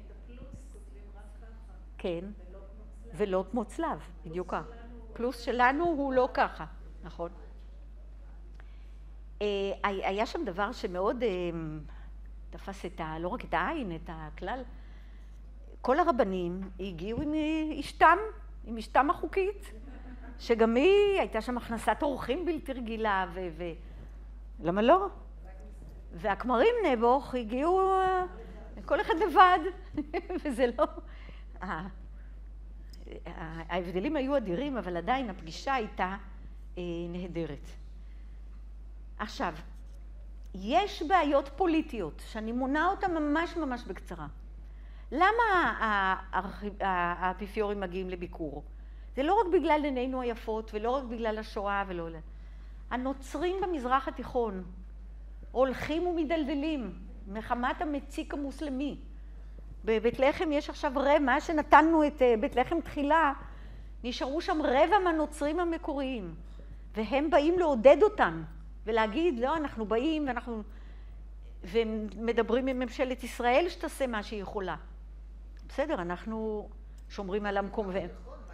כן, ולא כמו צלב, בדיוק ככה. פלוס שלנו הוא לא ככה, נכון? היה שם דבר שמאוד תפס את ה... לא רק את העין, את הכלל. כל הרבנים הגיעו עם אשתם, עם אשתם החוקית, שגם היא הייתה שם הכנסת אורחים בלתי רגילה, ו... ו... למה לא? והכמרים נבוך הגיעו כל אחד לבד, וזה לא... ההבדלים היו אדירים, אבל עדיין הפגישה הייתה נהדרת. עכשיו, יש בעיות פוליטיות, שאני מונה אותן ממש ממש בקצרה. למה האפיפיורים מגיעים לביקור? זה לא רק בגלל עינינו היפות, ולא רק בגלל השואה ולא... הנוצרים במזרח התיכון הולכים ומדלדלים מחמת המציק המוסלמי. בבית לחם יש עכשיו רבע, מה שנתנו את בית לחם תחילה, נשארו שם רבע מהנוצרים המקוריים, והם באים לעודד אותם, ולהגיד, לא, אנחנו באים ואנחנו... ומדברים עם ממשלת ישראל שתעשה מה שהיא יכולה. בסדר, אנחנו שומרים על המקום ו...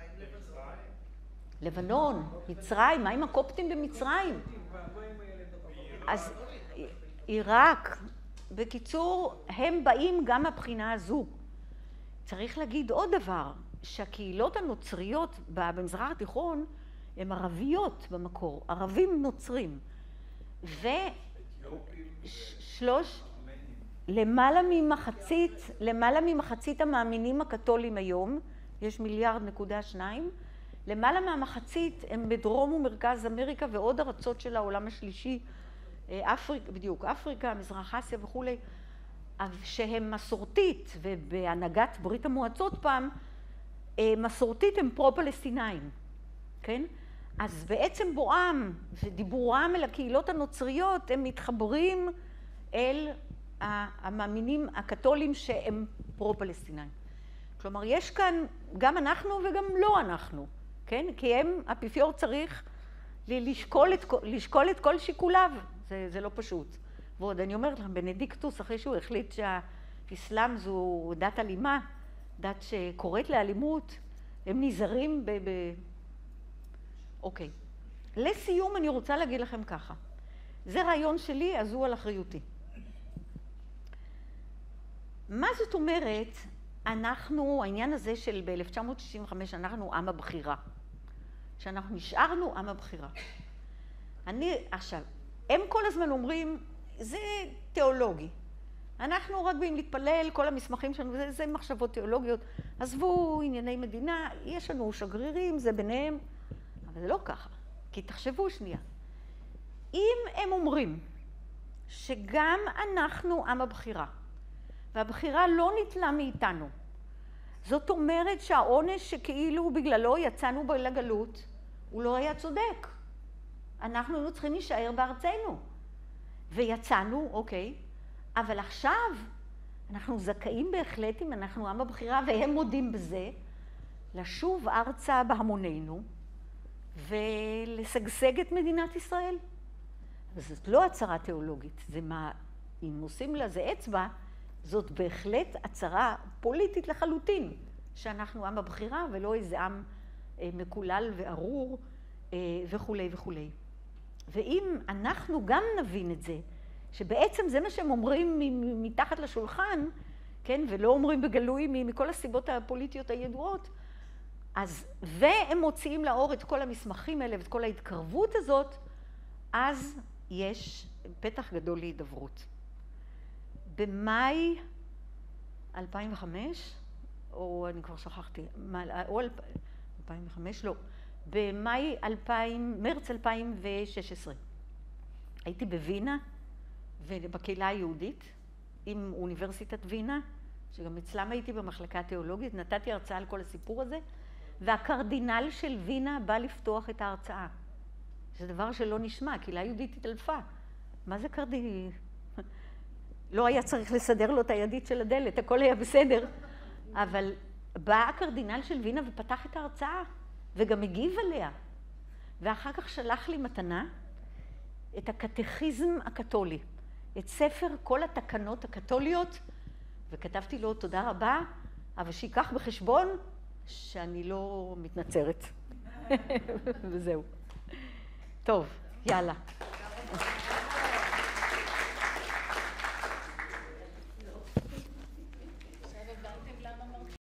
לבנון, מצרים, מה עם הקופטים במצרים? אז עיראק, בקיצור, הם באים גם מהבחינה הזו. צריך להגיד עוד דבר, שהקהילות הנוצריות במזרח התיכון הן ערביות במקור, ערבים נוצרים. ושלוש, למעלה ממחצית, למעלה ממחצית המאמינים הקתולים היום, יש מיליארד נקודה שניים, למעלה מהמחצית הם בדרום ומרכז אמריקה ועוד ארצות של העולם השלישי, אפריקה, בדיוק, אפריקה, מזרח אסיה וכולי, שהם מסורתית, ובהנהגת ברית המועצות פעם, מסורתית הם פרו-פלסטינאים, כן? אז בעצם בואם ודיבורם אל הקהילות הנוצריות, הם מתחברים אל המאמינים הקתולים שהם פרו-פלסטינאים. כלומר, יש כאן גם אנחנו וגם לא אנחנו, כן? כי הם, האפיפיור צריך לשקול את, לשקול את כל שיקוליו, זה, זה לא פשוט. ועוד אני אומרת לכם, בנדיקטוס, אחרי שהוא החליט שהאסלאם זו דת אלימה, דת שקוראת לאלימות, הם נזהרים ב... ב... אוקיי. לסיום אני רוצה להגיד לכם ככה. זה רעיון שלי, אז הוא על אחריותי. מה זאת אומרת, אנחנו, העניין הזה של ב-אלף תשע מאות שישים וחמש, אנחנו עם הבחירה. שאנחנו נשארנו עם הבחירה. אני, עכשיו, הם כל הזמן אומרים, זה תיאולוגי. אנחנו רק באים להתפלל, כל המסמכים שלנו, זה, זה מחשבות תיאולוגיות. עזבו ענייני מדינה, יש לנו שגרירים, זה ביניהם. אבל זה לא ככה, כי תחשבו שנייה. אם הם אומרים שגם אנחנו עם הבחירה, והבחירה לא ניטלה מאיתנו, זאת אומרת שהעונש שכאילו בגללו יצאנו בו לגלות, הוא לא היה צודק. אנחנו היינו צריכים להישאר בארצנו. ויצאנו, אוקיי, אבל עכשיו אנחנו זכאים בהחלט, אם אנחנו עם הבחירה, והם מודים בזה, לשוב ארצה בהמוננו, ולסגסג את מדינת ישראל. וזאת לא הצהרה תיאולוגית, זה מה, אם עושים לזה אצבע, זאת בהחלט הצהרה פוליטית לחלוטין, שאנחנו עם הבחירה ולא איזה עם מקולל וארור וכולי וכולי. ואם אנחנו גם נבין את זה, שבעצם זה מה שהם אומרים מתחת לשולחן, כן, ולא אומרים בגלוי מכל הסיבות הפוליטיות הידועות, אז, והם מוציאים לאור את כל המסמכים האלה ואת כל ההתקרבות הזאת, אז יש פתח גדול להידברות. במאי אלפיים וחמש, או אני כבר שכחתי, או אלפיים וחמש, לא, במאי אלפיים, מרץ אלפיים ושש עשרה, הייתי בווינה ובקהילה היהודית עם אוניברסיטת וינה, שגם אצלם הייתי במחלקה התיאולוגית, נתתי הרצאה על כל הסיפור הזה, והקרדינל של וינה בא לפתוח את ההרצאה. זה דבר שלא נשמע, הקהילה היהודית התעלפה. מה זה קרדינל? לא היה צריך לסדר לו את הידית של הדלת, הכל היה בסדר. אבל בא הקרדינל של וינה ופתח את ההרצאה, וגם הגיב עליה. ואחר כך שלח לי מתנה את הקטכיזם הקתולי, את ספר כל התקנות הקתוליות, וכתבתי לו תודה רבה, אבל שיקח בחשבון שאני לא מתנצרת. וזהו. טוב, יאללה.